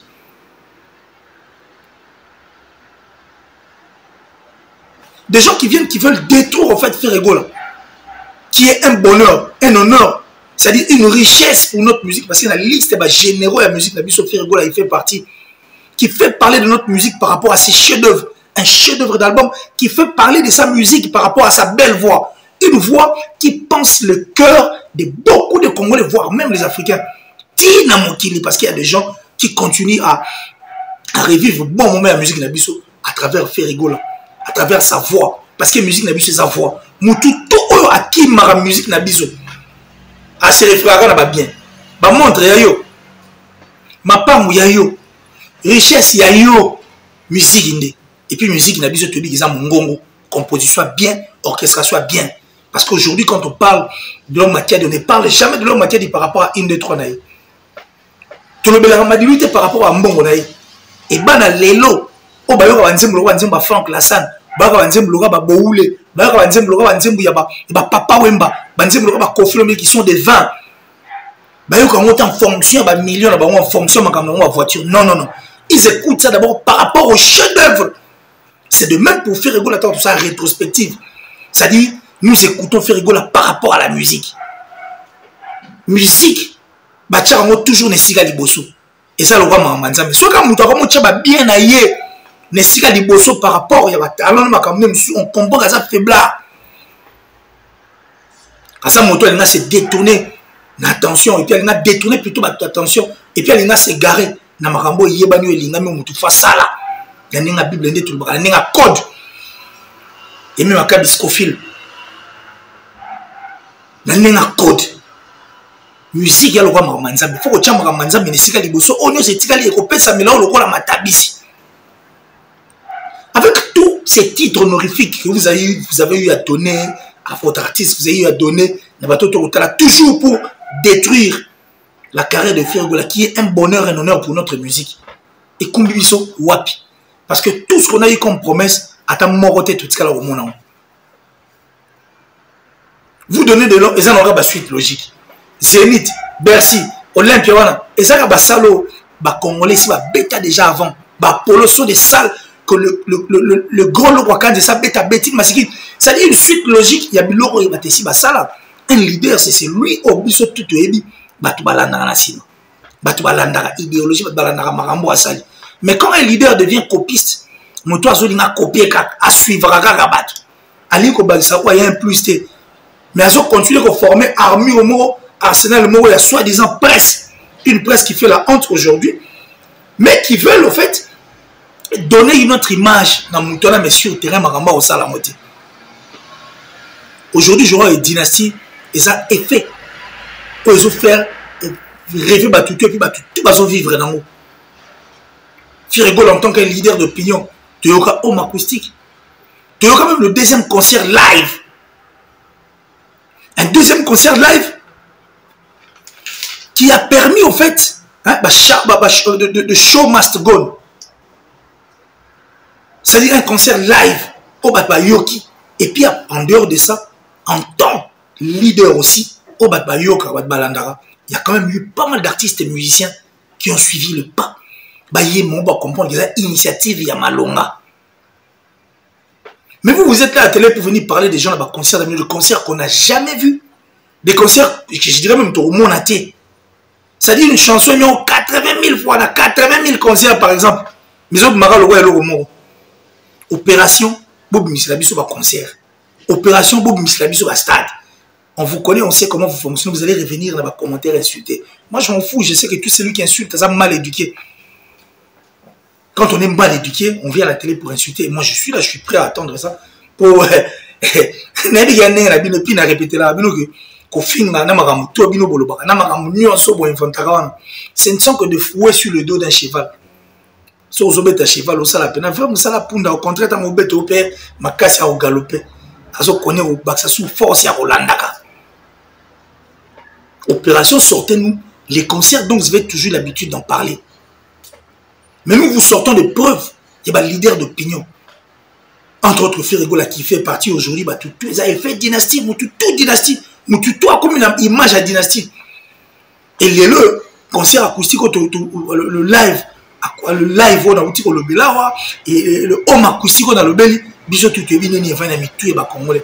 Speaker 1: Des gens qui viennent qui veulent détruire en fait Ferregola qui est un bonheur, un honneur, c'est-à-dire une richesse pour notre musique parce que la liste est généreux la musique la biso Ferregola il fait partie qui fait parler de notre musique par rapport à ses chefs-d'œuvre. Un chef-d'œuvre d'album qui fait parler de sa musique par rapport à sa belle voix. Une voix qui pense le cœur de beaucoup de Congolais, voire même les Africains. Tina Mokili, parce qu'il y a des gens qui continuent à, à revivre bon moment la musique Nabiso à travers Ferregola, à travers sa voix. Parce que la musique Nabiso, c'est sa voix. Moutou tout à qui m'a la musique Nabiso. À se référer à bien. Bah montre yo. Ma pam yo. Richesse yo. Musique inde. Et puis musique, il y a besoin de dire que composition soit bien, orchestration soit bien. Parce qu'aujourd'hui, quand on parle de l'homme Makadi, on ne parle jamais de l'homme Makadi par rapport à une, deux, trois naïs. Tout le monde par rapport à Mbongo naïs. Et bien, dans l'élo, on va dire que Franck Lassane, on va dire que Boule, on va dire que Papa Wemba, on va dire que Kofi Olomide qui sont des vins. On va dire qu'on est en fonction, on millions, on est en fonction de la voiture. Non, non, non. Ils écoutent ça d'abord par rapport au chef-d'œuvre. C'est de même pour Ferregola, tout ça rétrospective. C'est-à-dire, nous écoutons Ferregola par rapport à la musique. Musique, bah tu as toujours Nessiga Liboso. Et ça, le roi Mamanzame. Soit quand tu as bien aillé, Nessiga Liboso par rapport à talent, on comprend ça faiblard. Quand ça, moto, elle a se détourné l'attention, et puis elle a détourné plutôt l'attention, et puis elle a se garé. Na makambo yebanu elinga me mutu fasala. Ya ninga Bible ndé tout le bras, ninga code. Et même akabi scophile. Na ninga code. Musique ya lokwa mamanzambe. Faut que chamba mamanzambe ne sika liboso. Onyo se tika li ko pesa mela lokola matabisi. Avec tous ces titres honorifiques que vous avez eu, vous avez eu à donner à votre artiste, vous avez eu à donner na bato to toujours pour détruire la carrière de Ferregola qui est un bonheur et un honneur pour notre musique. Et Kumbibiso Wapi. Parce que tout ce qu'on a eu comme promesse, à ta moroté tout ce qu'il y a au monde. Vous donnez de l'or, et ça n'aura pas suite logique. Zénith, Bercy, Olympia, et ça va salo, bah Congolais, si va bêta déjà avant, bah Polo sont des salles que le, le, le, le, le grand loquacan de ça bêta bêtine, ça dit une suite logique, il y a Biloro et Batessi, bah ça là, un leader, c'est lui, au biso tout ebi. Batu balandara na sino. Batu balandara idéologie, batu balandara marambo asali. Mais quand un leader devient copiste, moto azoli na copier ka a suivre kaka batu. Ali ko bagisa ko y a un plus mais azo continuer ko former armure mo arsenal mo ya soi-disant presse une presse qui fait la honte aujourd'hui, mais qui veulent, au fait, donner une autre image dans mon temps, mais sur le terrain, Maramba au Salamoté. Aujourd'hui, je vois une dynastie, et ça est fait. Pour les faire rêver, tout tout, tout va vivre dans l'eau. Firego, en tant que leader d'opinion, tu as un homme acoustique. Tu as quand même le deuxième concert live. Un deuxième concert live qui a permis, au fait, hein, de, de, de show must go. C'est-à-dire un concert live au Yoki. Et puis, en dehors de ça, en tant que leader aussi, au Yoka, il y a quand même eu pas mal d'artistes et musiciens qui ont suivi le pas. Bah, il y a comprendre que c'est initiative, il y a Malonga. Mais vous, vous êtes là à la télé pour venir parler des gens là-bas, concerts, de concerts qu'on n'a jamais vus. Des concerts, je dirais même au monde entier. C'est-à-dire une chanson, ils ont quatre-vingt mille fois, quatre-vingt mille concerts par exemple. Mais autres, Mara, le roi et le mot. Opération, Bob Mislabiso va concert. Opération, Bob Mislabiso va stade. On vous connaît, on sait comment vous fonctionnez. Vous allez revenir dans les commentaires insulter. Moi, je m'en fous. Je sais que tout celui qui insulte, ça mal éduqué. Quand on est mal éduqué, on vient à la télé pour insulter. Et moi, je suis là, je suis prêt à attendre ça. Pour. Ce ne sont que de fouets sur le dos d'un cheval. Si vous avez un cheval, vous avez la peine. Au contraire, vous avez un père, ma casse à galoper. Vous avez un force à Rolandaka. Opération, sortez-nous. Les concerts, donc, vous avez toujours l'habitude d'en parler. Mais nous vous sortons des preuves. Il y a un leader d'opinion. Entre autres, Firego qui fait partie aujourd'hui, bah, tout, tout, ils avaient fait dynastie, tout, tout dynastie, tout, tout comme une image à dynastie. Et les le concert acoustique, le, le live, le live, on a outil le belawa, et le homme acoustique, on a le bel, bisous tout est bien, il y a un tué, bah, congolais.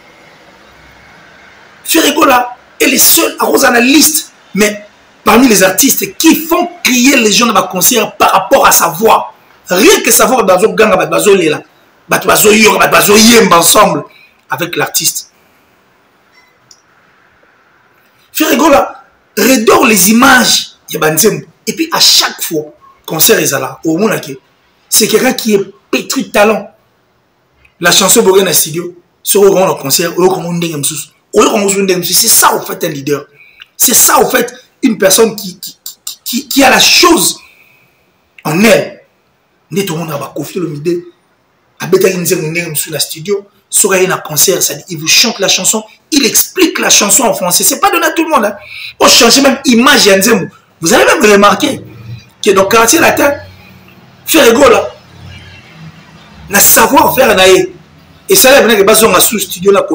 Speaker 1: Firego là est le seul à rose analyste, mais parmi les artistes qui font crier les gens dans le concert par rapport à sa voix. Rien que savoir dans un gang, là. Ensemble avec l'artiste. Firego là redore les images. Et puis à chaque fois, concert est là, au monde, c'est quelqu'un qui est pétri de talent. La chanson Boré dans le studio, sur le concert, c'est ça au fait un leader. C'est ça au fait une personne qui, qui, qui, qui a la chose en elle. Tout le monde a confié le midé. Sur la studio, sur un concert, il vous chante la chanson, il explique la chanson en français. C'est pas donné à tout le monde. Hein. On change même image. Vous allez même remarquer que dans le quartier latin, Firego là, na savoir faire naïe. Et ça là, il y a sous studio là,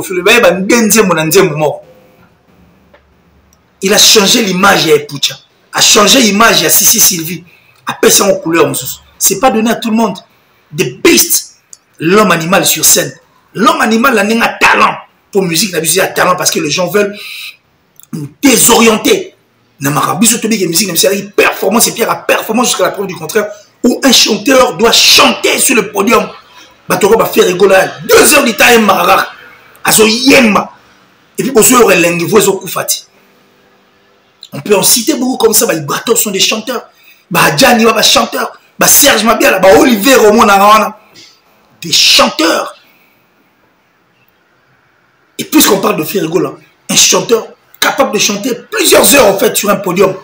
Speaker 1: il a changé l'image à Epucha, a changé l'image à Sissi Sylvie, a passé en couleur. C'est pas donné à tout le monde. The Beast. L'homme animal sur scène. L'homme animal a un talent. Pour musique, il a un talent parce que les gens veulent nous désorienter. Musique, performance et puis à performance jusqu'à la preuve du contraire. Où un chanteur doit chanter sur le podium. Batoro va faire rigoler. Deux heures de temps, marara. Azo yemba. Et puis, pour ceux qui ont Koufati. On peut en citer beaucoup comme ça. Les Bratos sont des chanteurs. Gianni va chanteur. Serge Mabiala. Olivier Roman Arana. Des chanteurs. Et puisqu'on parle de Firego là, un chanteur capable de chanter plusieurs heures en fait sur un podium.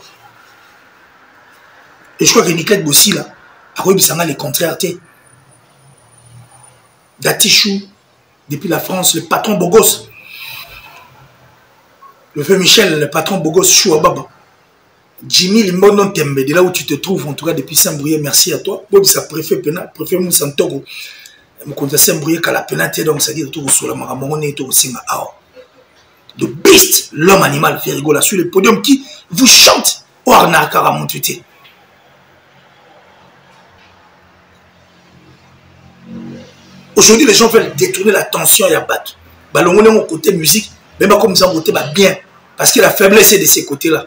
Speaker 1: Et je crois que Nicolette Bossi là, a reçu les contraires. Datichou, depuis la France, le patron Bogos. Le vieux Michel, le patron Bogos Chouababa. Jimmy Limbonon Tembe, de là où tu te trouves, en tout cas depuis Saint-Brouillet, merci à toi. Bob, ça préfère pénal, préfère Moussantogo. Je suis un donc c'est-à-dire tout sur la maramone et tout singa ao. The Beast, l'homme animal Firego là sur le podium qui vous chante au arnakara mon tuté. Aujourd'hui les gens veulent détourner l'attention et abattre. Balongone au côté musique, même comme ça côté bah bien parce que la faiblesse est de ces côtés-là.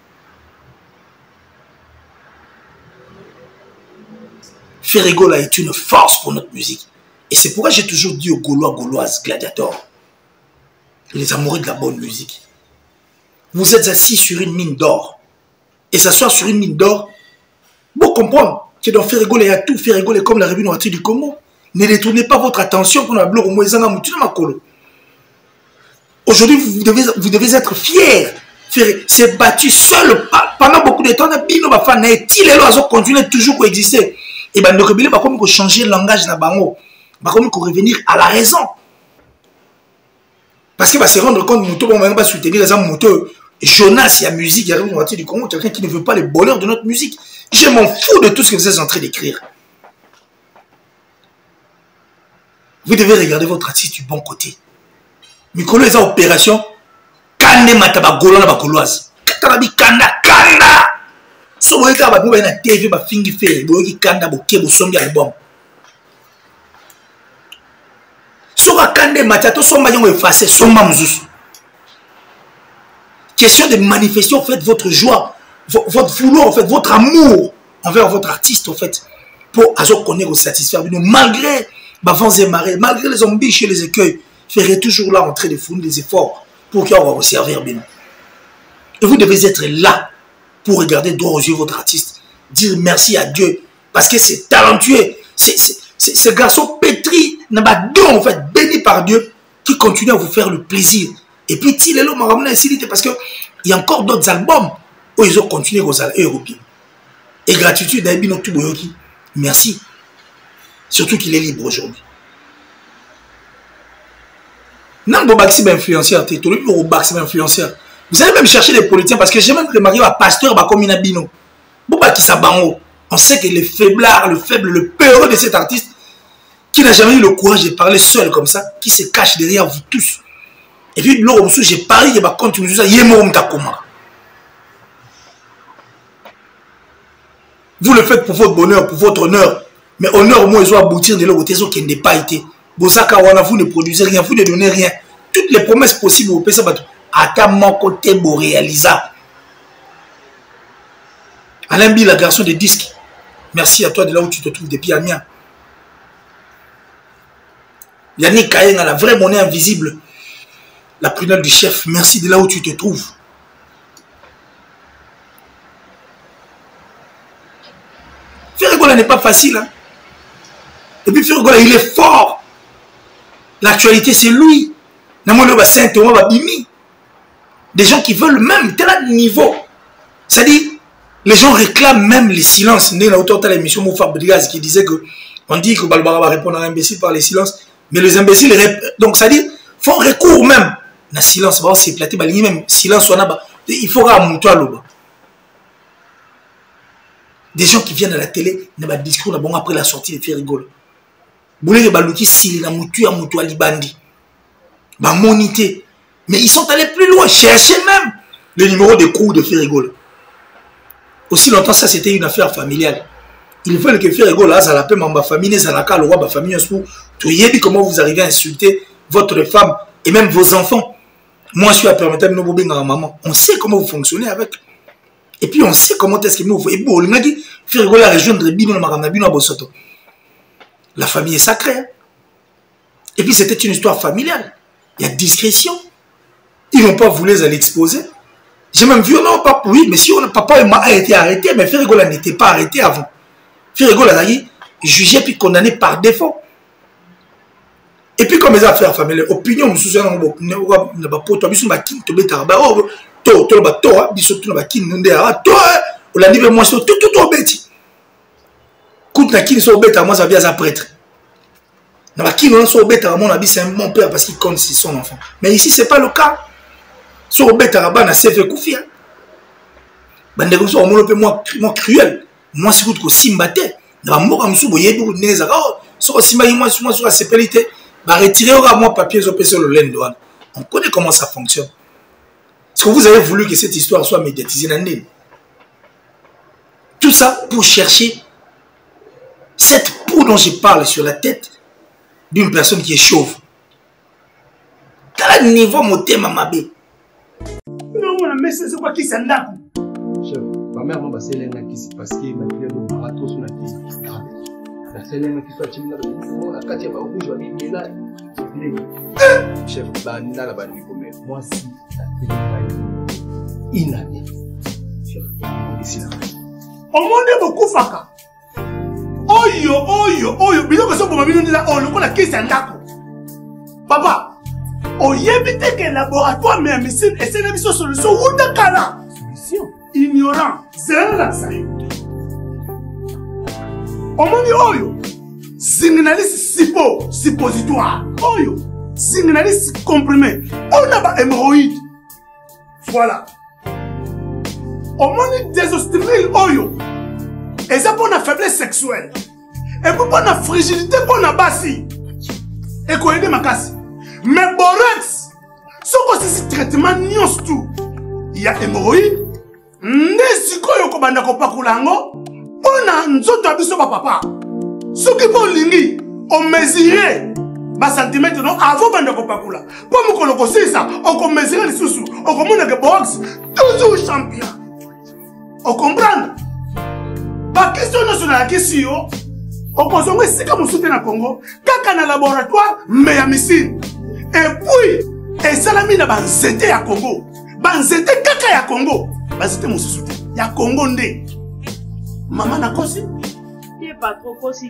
Speaker 1: Firego là est une force pour notre musique. Et c'est pourquoi j'ai toujours dit aux Gaulois, Gauloises, gladiateurs, les amoureux de la bonne musique, vous êtes assis sur une mine d'or. et s'asseoir sur une mine d'or, vous comprenez que dans faire rigoler à tout, faire rigoler comme la République noire du Congo. Ne détournez pas votre attention pour la bloc au moins aujourd'hui, vous devez, vous devez être fiers. C'est battu seul pendant beaucoup de temps. Bino Bafana et il est là, continuer toujours à exister. Et ben, nous rebelles, comme qu'on changer le langage na bango, comme qu'on revenir à la raison. Parce que va se rendre compte, moto, on va soutenir les hommes moto. Jonas, il y a musique, il y a une du Congo, quelqu'un qui ne veut pas le bonheur de notre musique. Je m'en fous de tout ce que vous êtes en train d'écrire. Vous devez regarder votre artiste du bon côté. Mikolo est en opération. Kande mataba golo na bakoloise. Katarabi kanda kanda. So vous êtes à la T V, ba fingi fait, vous êtes kanda boké, vous sommes album. So va kande matato, somba yon effacé, somba mzus. Question de manifester en fait votre joie, votre vouloir en fait, votre amour envers votre artiste en fait, pour azo connaître vous satisfaire. Malgré bavants et marées, malgré les embûches et les écueils, ferez toujours là en train de fournir des efforts pour qu'on va vous servir bien. Et vous devez être là pour regarder droit aux yeux votre artiste, dire merci à Dieu parce que c'est talentueux, c'est ce garçon pétri, n'a pas don en fait, béni par Dieu, qui continue à vous faire le plaisir. Et puis il est là, m'a ramené à parce que il y a encore d'autres albums où ils ont continué aux Européens. Et gratitude d'Aibino Tuboyoki, merci. Surtout qu'il est libre aujourd'hui. Non, vous êtes influenceur, influenceur. Vous allez même chercher des politiciens parce que j'ai même remarqué un pasteur comme Inabino. On sait que le faiblard, le faible, le peureux de cet artiste qui n'a jamais eu le courage de parler seul comme ça, qui se cache derrière vous tous. Et puis, l'autre, j'ai parlé, il va continuer ça, il est mort, vous le faites pour votre bonheur, pour votre honneur. Mais honneur, moi, ils ont aboutir de l'autre qui n'a pas été. Bosaka Wana, vous ne produisez rien, vous ne donnez rien. Toutes les promesses possibles au P S A, à mon côté, vous réalisez. Alain Bi, la garçon de disques. Merci à toi de là où tu te trouves depuis Amiens. Yannick Kayen a la vraie monnaie invisible. La prunelle du chef, merci de là où tu te trouves. Ferregola n'est pas facile. Hein? Et puis Ferregola, il est fort. L'actualité, c'est lui. Des gens qui veulent même tel niveau. C'est-à-dire, les gens réclament même les silences. Né la hauteur de l'émission Moufar Boudigaz qui disait que on dit que Balbara va répondre à un imbécile par les silences. Mais les imbéciles, donc ça dit, font recours même. Le silence, c'est éclaté, même silence, il faut un des gens qui viennent à la télé, ne pas discours après la sortie de Ferregola. Boulé Balouki, s'il a mutu à mutu à Libandi. Bah, monité. Mais ils sont allés plus loin, chercher même le numéro de crew de Ferregola. Aussi longtemps, ça c'était une affaire familiale. Ils veulent que Ferregola, ça l'appelle ma famille, ça n'a qu'à le roi, ma famille, tu y es comment vous arrivez à insulter votre femme et même vos enfants. Moi, je suis à permettre de nous bobiner à maman. On sait comment vous fonctionnez avec. Et puis, on sait comment est-ce que nous faut. Et bon, on a dit, Ferregola rejoindre Bino Maramabino à Bosoto. La famille est sacrée. Et puis, c'était une histoire familiale. Il y a discrétion. Ils n'ont pas voulu l'exposer. J'ai même vu, non, pas oui, mais si on, papa a été arrêté, mais Ferregola n'était pas arrêté avant. Ferregola a dit, jugé puis condamné par défaut. Et puis, comme les affaires familiales, opinion, nous sommes en train de pour toi, nous sommes en train de te battre. To, to, to, to, biso to, na kin nunde a to, on l'a dit moi sur tout, tout, tout, bêti. Coute na kin so bête à moi, ça vient à prêtre. Na ba kin on so bête à mon avis, c'est mon père parce qu'il compte son enfant. Mais ici, c'est pas le cas. So bête à rabat na sefe koufia. Bande comme ça, on me moi, moi cruel. Moi, c'est que simbate. Na ba mboka msu boye bu neza. Oh, so simba moi sur moi sur la sécurité. Ba retirer au moi papier so sur le lendo. On connaît comment ça fonctionne. Est-ce que vous avez voulu que cette histoire soit médiatisée dans le tout ça pour chercher cette peau dont je parle sur la tête d'une personne qui est chauve. Quel niveau mon thème ma bé? Non, mais c'est quoi qui s'en a?
Speaker 14: Chef, ma mère m'a passé l'un qui s'est passé, ma fille a marathon sur la tête. La seule qui soit timide, la quatrième va rouge, va bien là. Chef, bah, n'a la banni comme moi si. Une année,
Speaker 15: Ici là. Au monde beaucoup faka. Oyo, oyo, oyo. Bilo que ça pour ma vie nous là, oh, le coup la caisse en dako. Papa, oyebite que laboratoire mais médecine et c'est une solution ou de kala. Solution. Ignorant, c'est là ça. Au monde oyo. Signaliste sipo, suppositoire. Oyo. Signaliste comprimé. On a pas hémorroïde. Voilà. Au monde désostérile oyo. Et ça pour la faiblesse sexuelle. Et pour la fragilité pour la bassi. Et qu'on aide ma casse. Mais borax. Ce que c'est traitement nios tout. Il y a hémorroïde. Nesiko yoko banda ko pakulango. On a nzoto abiso papa. Ce qui pour lingi. On mesurait. Bas centimètre non avant banda ko pakula. Pour me koloko c'est ça. On peut mesurer les sous-sous. On comprend que borax. Toujours champion. On comprend. La question nationale, la question, on consomme si comme on soutient le Congo, quand on a un laboratoire, mais à missile. Et puis, et ça la mine à Banzete à Congo. Banzete kaka à Congo. Banzete mon soutien. Il y a Congo ndé. Maman n'a pas si.
Speaker 16: Il n'est pas trop possible.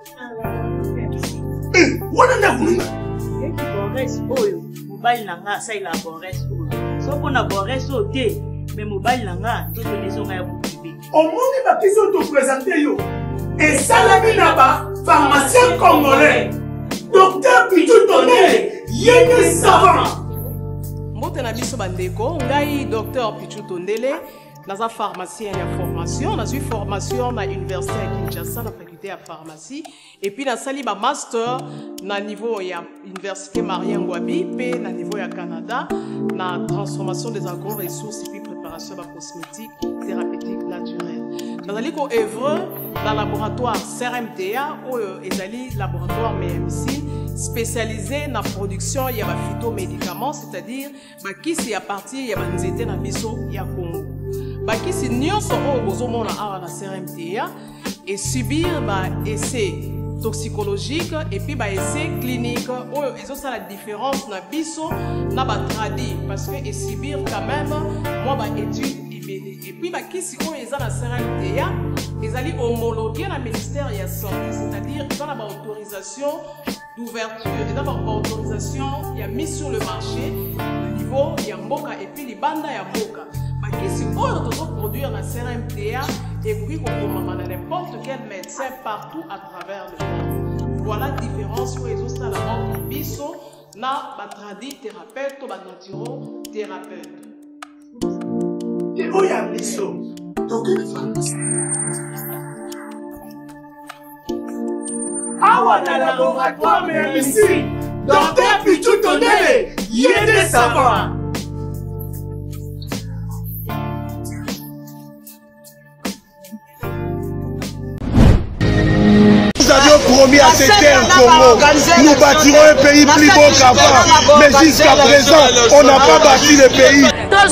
Speaker 15: Eh, on a un peu.
Speaker 16: Et qui boresse, oyo, mobile n'a ça il a boresse, oyo. Sauf qu'on a boresse au thé, mais mobile n'a tout le maison à vous.
Speaker 15: Au monde, il question de présenter. Et ça, la minaba, pharmacien congolais, docteur Pichou Tondele, Yéné Savant.
Speaker 17: Mbote na biso bandeko, ngai docteur Pichou Tondele, naza pharmacien ya formation, naza formation na université à Kinshasa, na faculté à pharmacie, et puis na sali ba master na niveau ya université Marien Ngouabi, pe na niveau ya Canada, na transformation des agro-ressources et puis préparation de cosmétiques thérapeutiques naturelles. Dans le œuvre dans le laboratoire C R M T A, ou ezali laboratoire M M C spécialisé dans la production de phytomédicaments, c'est-à-dire qui c'est à partir de nzete na biso ya Congo. Qui c'est nyonso o bozomona awa na C R M T A et subir ba essai toxicologique et puis ba essai clinique. Oh, et ça la différence na biso na ba tradi parce que et subir quand même moi ba étude et puis bah qui si on est dans la C R M T A ils allaient homologuer la ministère de la santé, c'est-à-dire ils ont la autorisation d'ouverture et d'abord autorisation il y a mis sur le marché le niveau il y a mboka et puis les bandes il y a mboka bah qui si on doit produire la C R M T A et puis on peut dans n'importe quel médecin partout à travers le monde. Voilà la différence où ils ont ça la entre biso na ba tradi thérapeute ou ba naturo thérapeute.
Speaker 15: Et où y a des choses? Donc, awa na laboratoire mais ici, docteur Pichou Tondele, Yéné Savant.
Speaker 18: Nous avions promis à ces terres Congo, nous bâtirons un pays plus beau qu'avant, mais jusqu'à présent, on n'a pas bâti le pays.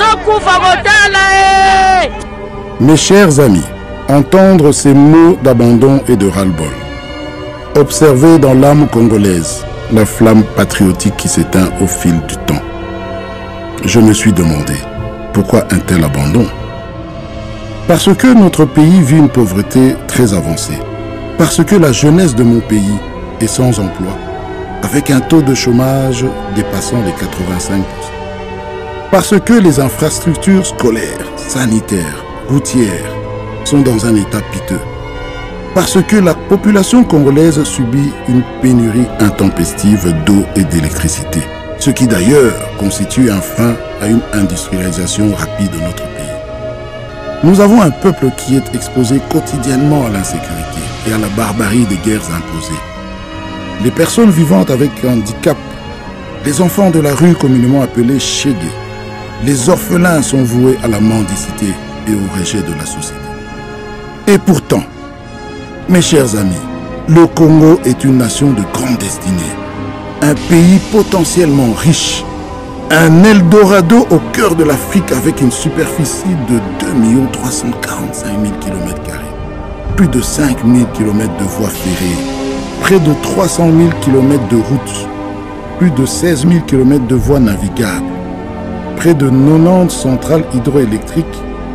Speaker 19: Mes chers amis, entendre ces mots d'abandon et de ras-le-bol, observer dans l'âme congolaise la flamme patriotique qui s'éteint au fil du temps, je me suis demandé, pourquoi un tel abandon? Parce que notre pays vit une pauvreté très avancée, parce que la jeunesse de mon pays est sans emploi, avec un taux de chômage dépassant les quatre-vingt-cinq pour cent. Parce que les infrastructures scolaires, sanitaires, routières sont dans un état piteux. Parce que la population congolaise subit une pénurie intempestive d'eau et d'électricité, ce qui d'ailleurs constitue un frein à une industrialisation rapide de notre pays. Nous avons un peuple qui est exposé quotidiennement à l'insécurité et à la barbarie des guerres imposées. Les personnes vivant avec handicap, les enfants de la rue communément appelés chégués, les orphelins sont voués à la mendicité et au rejet de la société. Et pourtant, mes chers amis, le Congo est une nation de grande destinée, un pays potentiellement riche, un Eldorado au cœur de l'Afrique avec une superficie de deux millions trois cent quarante-cinq mille kilomètres carrés, plus de cinq mille kilomètres de voies ferrées, près de trois cent mille kilomètres de routes, plus de seize mille kilomètres de voies navigables, près de quatre-vingt-dix centrales hydroélectriques,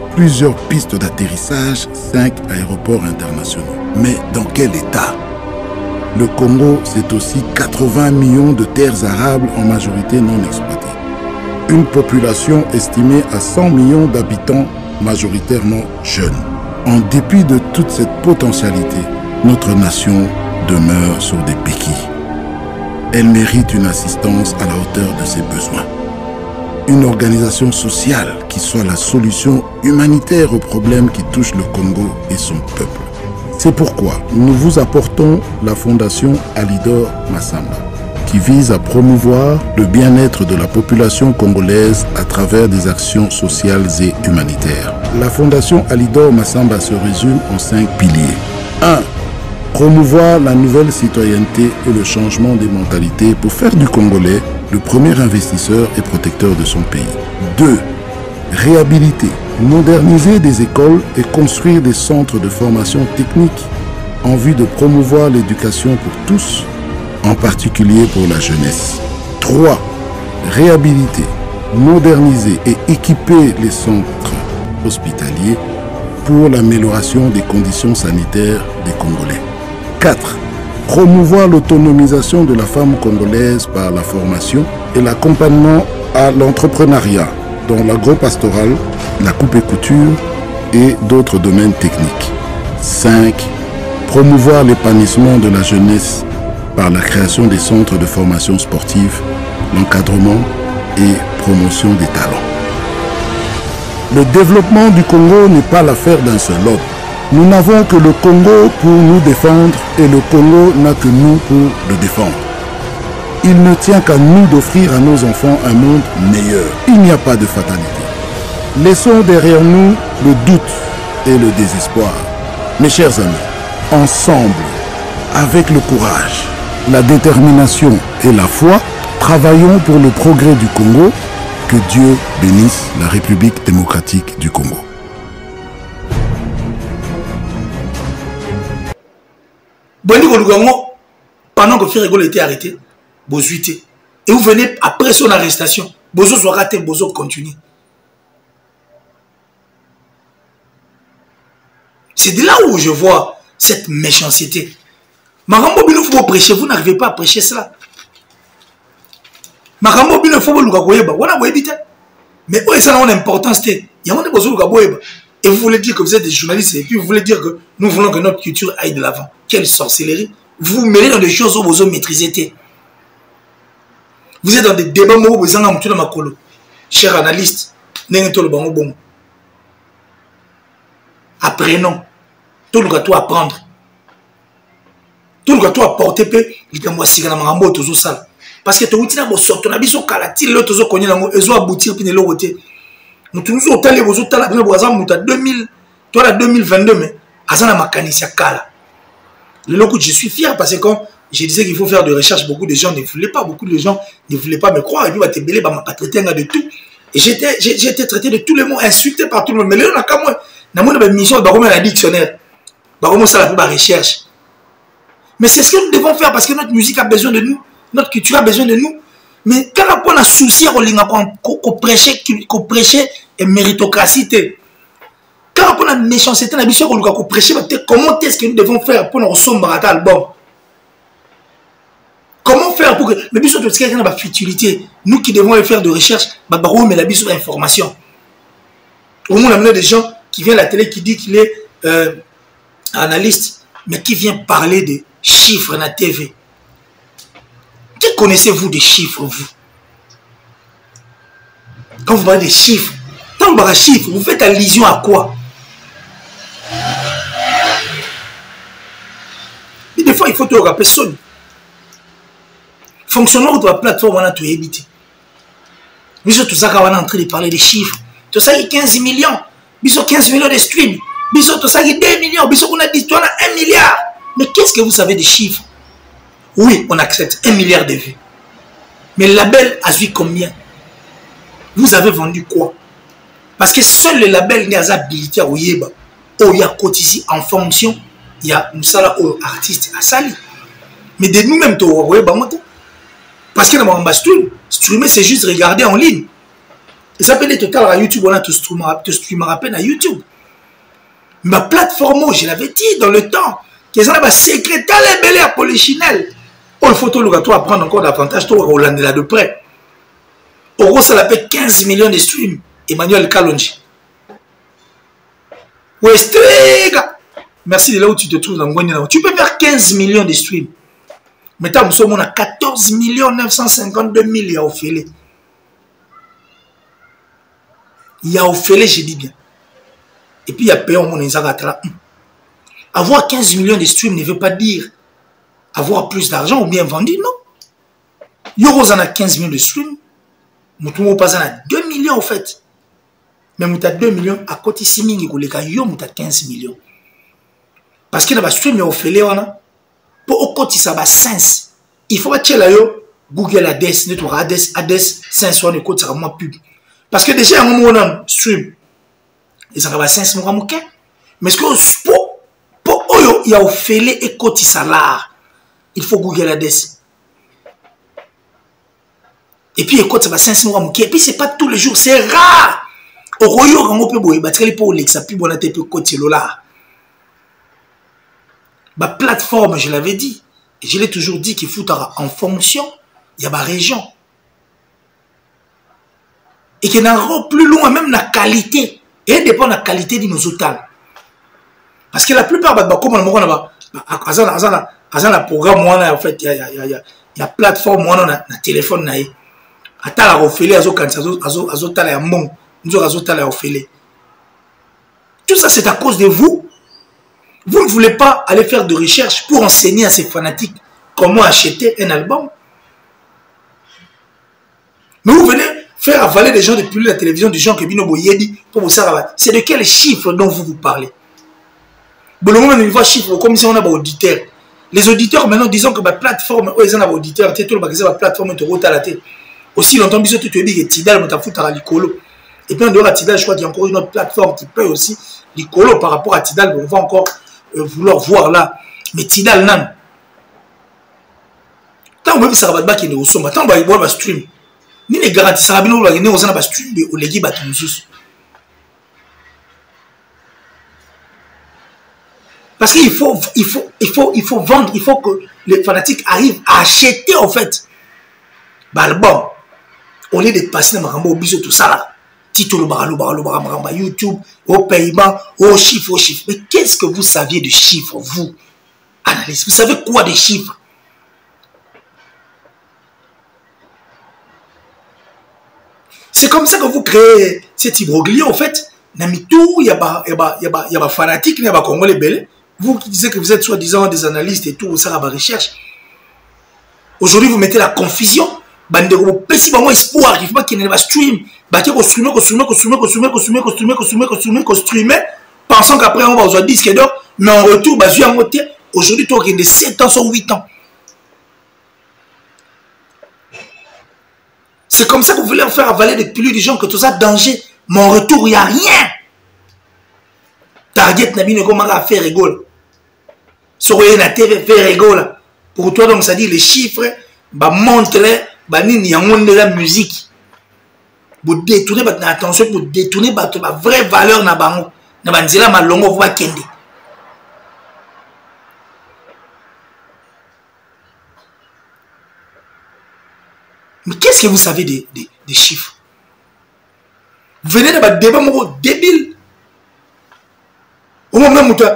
Speaker 19: plusieurs pistes d'atterrissage, cinq aéroports internationaux. Mais dans quel état? Le Congo, c'est aussi quatre-vingts millions de terres arables en majorité non exploitées. Une population estimée à cent millions d'habitants, majoritairement jeunes. En dépit de toute cette potentialité, notre nation demeure sur des béquilles. Elle mérite une assistance à la hauteur de ses besoins. Une organisation sociale qui soit la solution humanitaire aux problèmes qui touchent le Congo et son peuple. C'est pourquoi nous vous apportons la Fondation Alidor Massamba, qui vise à promouvoir le bien-être de la population congolaise à travers des actions sociales et humanitaires. La Fondation Alidor Massamba se résume en cinq piliers. un. Promouvoir la nouvelle citoyenneté et le changement des mentalités pour faire du Congolais le premier investisseur et protecteur de son pays. deux. Réhabiliter, moderniser des écoles et construire des centres de formation technique en vue de promouvoir l'éducation pour tous, en particulier pour la jeunesse. trois. Réhabiliter, moderniser et équiper les centres hospitaliers pour l'amélioration des conditions sanitaires des Congolais. quatre. Promouvoir l'autonomisation de la femme congolaise par la formation et l'accompagnement à l'entrepreneuriat dans l'agro-pastoral, la coupe et couture et d'autres domaines techniques. cinq. Promouvoir l'épanouissement de la jeunesse par la création des centres de formation sportive, l'encadrement et promotion des talents. Le développement du Congo n'est pas l'affaire d'un seul homme. Nous n'avons que le Congo pour nous défendre et le Congo n'a que nous pour le défendre. Il ne tient qu'à nous d'offrir à nos enfants un monde meilleur. Il n'y a pas de fatalité. Laissons derrière nous le doute et le désespoir. Mes chers amis, ensemble, avec le courage, la détermination et la foi, travaillons pour le progrès du Congo. Que Dieu bénisse la République démocratique du Congo.
Speaker 1: Pendant que Ferrego était arrêté, Bozuité. Et vous venez après son arrestation, Bozo soit raté, Bozo continue. C'est de là où je vois cette méchanceté. Marambo Bino, faut prêcher, vous n'arrivez pas à prêcher cela. Marambo Bino, faut vous koyeba, on a boyebité. Mais où est ça une importance? Il y a un besoin de boyeba. Et vous voulez dire que vous êtes des journalistes et puis vous voulez dire que nous voulons que notre culture aille de l'avant. Quelle sorcellerie! Vous vous mêlez dans des choses où vous avez maîtrisé. Vous êtes dans des débats où vous avez un makolo. Cher analyste, apprenons. Tout le gâteau à prendre. Tout le gâteau à porter, il est moi si on a un mot toujours ça. Parce que tu as un sort, tu as un biso kalatil, l'autre zo konye nango, ezo aboutir puis ne l'autre côté. Nous tous nous otale, vous otale, après vous avez mouta deux mille, toi la deux mille vingt-deux, mais azana makanisia kala. Le loco, je suis fier parce que quand je disais qu'il faut faire de recherche, beaucoup de gens ne voulaient pas, beaucoup de gens ne voulaient pas me croire, et puis bah te belé, bah m'a pas traité de tout. Et j'étais, j'ai été traité de tous les mots, insulté par tout le monde. Mais là, on a qu'à moi, dans mon mission, bah comme un dictionnaire, bah comme ça la recherche. Mais c'est ce que nous devons faire parce que notre musique a besoin de nous. Notre culture a besoin de nous. Mais quand on a souci, on prêche, qu'on prêche et méritocratie. Quand on a méchanceté, on a besoin qu'on prêche, comment est-ce que nous devons faire pour nous ressembler à l'album? Comment faire pour que. Mais bien sûr, tout ce qui est la futilité, nous qui devons faire de recherche, bah, bah, mais la bien sûr, l'information. Au moins, on a des gens qui viennent à la télé qui disent qu'il est euh, analyste, mais qui vient parler de chiffres dans la T V. Que connaissez-vous des chiffres, vous? Quand vous parlez des chiffres, quand vous parlez de chiffres, vous faites allusion à quoi? Et des fois, il faut te rappeler personne. Fonctionnement de la plateforme, on a tout évité. Mais tout ça, quand on est en train de parler des chiffres, tout ça, il y a quinze millions. Bisous quinze millions de streams. Bisous tout ça, il y a deux millions. Bisous on a dit, toi, on a un milliard. Mais qu'est-ce que vous savez des chiffres? Oui, on accepte un milliard de vues. Mais le label a vu combien? Vous avez vendu quoi? Parce que seul le label n'est pas habilité à Oyeba. Oh, il y a cotisé en fonction. Il y a un salaire aux artistes à Sali. Mais de nous-mêmes, tu as Oyeba. Parce que dans mon stream, streamer, c'est juste regarder en ligne. Et ça peut être total à YouTube, on a te streamer à peine à YouTube. Ma plateforme, je l'avais dit dans le temps, qu'ils ont un secrétaire belé à Polichinelle. Oh, il faut tout le toi prendre encore davantage, toi, Roland là de près. Au gros, ça l'appelle quinze millions de streams. Emmanuel Kalonji. Westrega. Merci de là où tu te trouves dans Gwendina. Tu peux faire quinze millions de streams. Maintenant, nous sommes à quatorze millions neuf cent cinquante-deux mille. Il y a Ophélie. Il y a Ophélie, je dis bien. Et puis il y a payé mon Inzagatra. Avoir quinze millions de streams ne veut pas dire avoir plus d'argent ou bien vendu, non. Yoro en a quinze millions de streams. Moutou pas en a deux millions en fait. Mais mouta deux millions à côté six mingi koleka yo mouta quinze millions. Parce que dans le stream, il y a Ophélie. Pour au côté ça va sens. Il faut que là yo Google Ades, network Ades, Ades, sens on écoute ça moins pub. Parce que déjà un moment stream, et ça va sens moi mouké. Mais ce que pour pour oyo il y a Ophélie et côté ça là, il faut Google Ades. Et puis écoute ça va sens moi mouké. Et puis c'est pas tous les jours, c'est rare. Au royo quand on peut boire, battre les pour l'ex, ça puis bon até peu côté là. Ma plateforme, je l'avais dit, et je l'ai toujours dit qu'il faut en fonction, il y a ma région. Et qu'il y a plus loin, même la qualité. Et elle dépend de la qualité de nos hôtels. Parce que la plupart, comme on a un programme, en fait, il y a la plateforme, il y a le téléphone. Il y a la Ophélie, il y a la Mon, il y a la Ophélie. Tout ça, c'est à cause de vous. Vous ne voulez pas aller faire de recherche pour enseigner à ces fanatiques comment acheter un album. Mais vous venez faire avaler des gens depuis la télévision, des gens qui viennent au Boyedi pour vous savoir. C'est de quels chiffres dont vous vous parlez? Bon, le moment où on voit chiffres, comme si on a des auditeurs. Les auditeurs, maintenant, disons que ma plateforme, ils ont des auditeurs, tout le magasin, ma plateforme, tu routes à la tête. Aussi longtemps, tu te dis que Tidal, tu as foutu à l'icolo. Et puis, en dehors de Tidal, je crois qu'il y a encore une autre plateforme qui peut aussi l'icolo par rapport à Tidal. On va encore Euh, vouloir voir là, mais Tidal nan. Tant que ça va pas qu'il est au sommet, tant que va voir stream. Ni les garanties ça va bien là, ni on va stream de Olegi Batunzus. Parce qu'il faut, il faut, il faut, il faut vendre, il faut que les fanatiques arrivent à acheter en fait. L'album, au lieu de passer dans Marambo, bisous tout ça là. Tito le baralo, baralo, baralo, YouTube, au paiement, au chiffre, au chiffre. Mais qu'est-ce que vous saviez de chiffres, vous, analystes? Vous savez quoi des chiffres? C'est comme ça que vous créez cet imbroglio, en fait. Namitou, il y a pas, il y a pas, il y a pas, il y a pas fanatique, il y a pas congolais belé. Vous qui disiez que vous êtes soi-disant des analystes et tout, ça va recherche. Aujourd'hui, vous mettez la confusion. Bandero, pessi ba moi espoir, il faut pas qu'il ne va stream. Bah qui streamer, streamer, streamer, streamer, streamer, streamer, streamer, streamer, streamer, pensant qu'après on va avoir disque d'or, mais en retour, bah je suis aujourd'hui, tu as de sept ans sur huit ans. C'est comme ça que vous voulez en faire avaler des pilules des gens que tout ça danger, mais en retour, il n'y a rien. Target n'a bien comment faire rigole. Sur la T V, faire rigole. Pour toi, donc, ça dit les chiffres, bah montrer. Il y a de la musique. Pour détourner votre attention, pour détourner votre vraie valeur na bango. Na banzela malongo va kende. Mais qu'est-ce que vous savez des, des, des chiffres? Vous venez de votre débat mon débile. Au moment où tu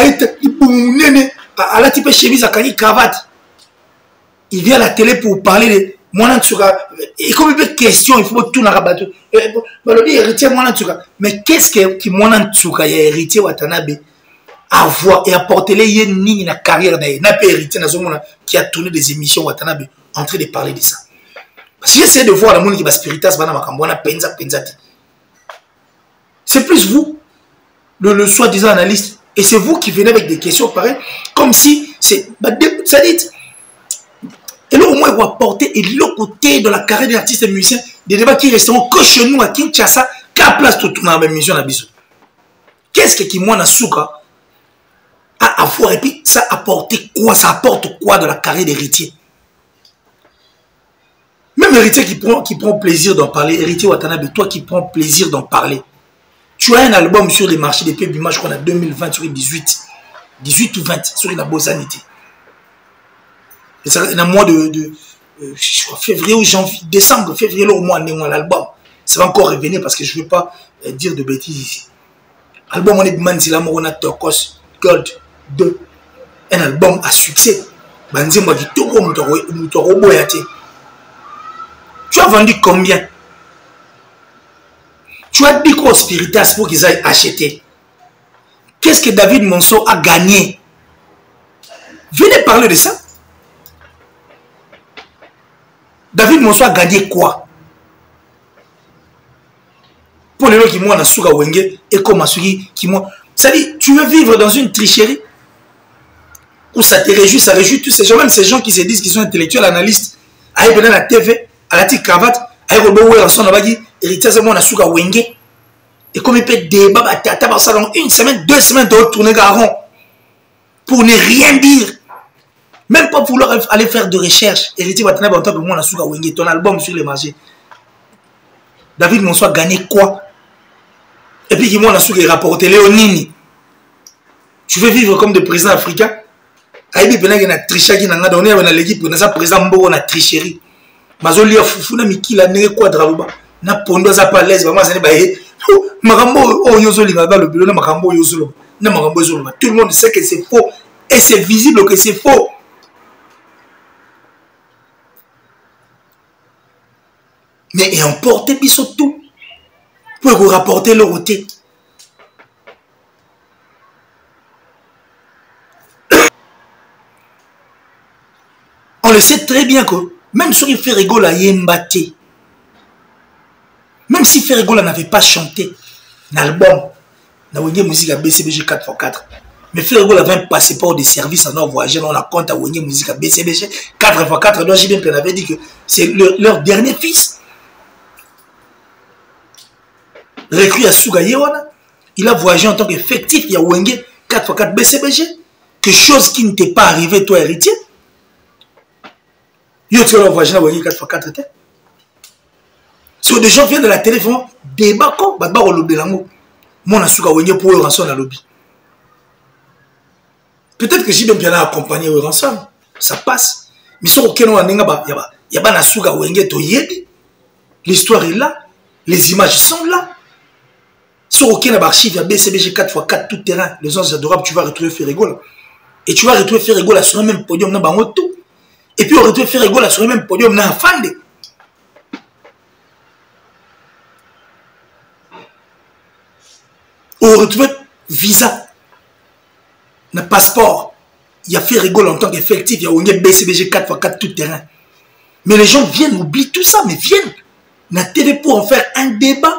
Speaker 1: as la type chemise à cani cravate. Il vient à la télé pour parler de moi et comme il y a des questions, il faut tout dans rabattre. Héritier moi mais qu'est-ce que qui moi a héritier Watanabe avoir et apporter les yéni na carrière na n'a pas hérité na zone qui a tourné des émissions Watanabe en train de parler de ça. Parce que j'essaie de voir la monde qui va spiritas bana makambona penza penzati. C'est plus vous le, le soi-disant analyste et c'est vous qui venez avec des questions pareilles comme si c'est ça dit. Et là, au moins, il va apporter et l'autre côté de la carrière des artistes et musiciens, des débats qui resteront que chez nous à Kinshasa, qu'à place tout dans la même mission à Bisou. Qu'est-ce que qui moi na souka à avoir et puis ça apporte quoi, ça apporte quoi de la carrière d'héritier? Même héritier qui prend, qui prend plaisir d'en parler, héritier Watanabe, toi qui prends plaisir d'en parler, tu as un album sur les marchés depuis Bima, je crois, en deux mille vingt, sur les dix-huit. dix-huit ou vingt, sur la Bozanité. Et ça, dans le mois de, de euh, je crois, février ou janvier, décembre, février, au mois, on a l'album. Ça va encore revenir parce que je ne veux pas euh, dire de bêtises ici. Album, on est Manzila Morona Turkos Gold deux. Un album à succès. Banzimba du Toro Moutoro Boyate. Tu as vendu combien? Tu as dit quoi aux Spiritas pour qu'ils aillent acheter? Qu'est-ce que David Monceau a gagné? Venez parler de ça. David Monceau a gagné quoi? Pour les gens qui m'ont en Souga Wenge et comme Asugi qui m'ont. C'est-à-dire, tu veux vivre dans une tricherie où ça te réjouit, ça réjouit tous ces gens, même ces gens qui se disent qu'ils sont intellectuels, analystes, à venir à la T V, à la petite cravate, à Robo Wilson, à dit, héritier, c'est moi, on a Souga Wenge. Et comme il peut débat, ça dans une semaine, deux semaines, de retourner garon pour ne rien dire. Même pas vouloir aller faire de recherche. Héritier Watanabe en tant que moi, on a Souga Wenge, ton album sur les marchés. David Monceau a gagné quoi? Et puis qui moi, on a Souga rapporté Léonini. Tu veux vivre comme des présidents africains? Aïbi Pena qui a triché, qui n'a donné à l'équipe, on a président Mbo, on a tricherie. Mazoli a foufou, na miki la nere quoi dralouba. Na pondo za pas l'aise, vraiment, ça n'est pas. Marambo, oh yozoli, va le bureau, na marambo yozolo. Na marambo yozolo. Tout le monde sait que c'est faux. Et c'est visible que c'est faux. Mais et emporter puis surtout pour vous rapporter le roté. On le sait très bien que même si Ferrigo la yembaté, même si Ferrigo n'avait pas chanté l'album, na wenge musique à B C B G quatre fois quatre, mais Ferrigo avait un passeport de service en voyagé, on a compte à wenge musique à B C B G quatre fois quatre, donc J B M avait dit que c'est leur, leur dernier fils. Recru à Sougayewana, il a voyagé en tant qu'effectif, il y a wenge quatre fois quatre B C B G, quelque chose qui ne t'est pas arrivé, toi héritier. Tu as voyagé à wenge quatre fois quatre. Si des gens viennent de la télé, font débat comme Badbar au lobby lango. Moi, on a souga wenge pour rançon à lobby. Peut-être que j'ai bien bien accompagné au rançon, ça passe. Mais si on a un il y a pas souga wenge to yebi. L'histoire est là, les images sont là. Si on a un archive, il y a B C B G quatre fois quatre tout terrain, les gens adorables, tu vas retrouver Ferrigo. Et tu vas retrouver Ferrigo sur le même podium, dans tout. Et puis on retrouve Ferrigo sur le même podium, dans Fande. On retrouve visa, le passeport. Il y a Ferrigo en tant qu'effectif, il y a un B C B G quatre fois quatre tout terrain. Mais les gens viennent, oublient tout ça, mais viennent la T V pour en faire un débat.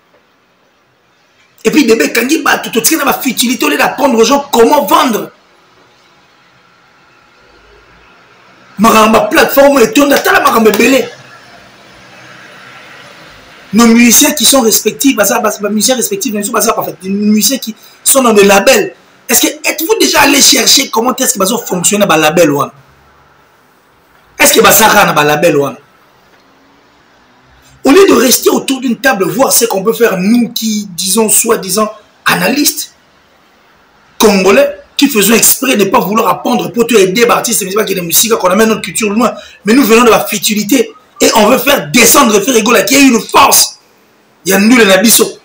Speaker 1: Et puis, débat, quand il va tout au la futilité, on est d'apprendre aux gens comment vendre. Ma plateforme est tournée à la belé. Nos musiciens qui sont respectifs, nos musiciens respectifs, les musiciens qui sont dans des labels. Est-ce que êtes-vous déjà allé chercher comment est-ce qu'ils vont fonctionner dans le label? Est-ce que ça va dans le label? Au lieu de rester autour d'une table, voir ce qu'on peut faire, nous qui disons soi-disant analystes congolais, qui faisons exprès de ne pas vouloir apprendre pour te aider, artistes, mais c'est pas qu'il y a des musiques qu'on amène notre culture loin, mais nous venons de la futilité et on veut faire descendre Ferrigo là, qui a une force. Il y a nous les Nabiso.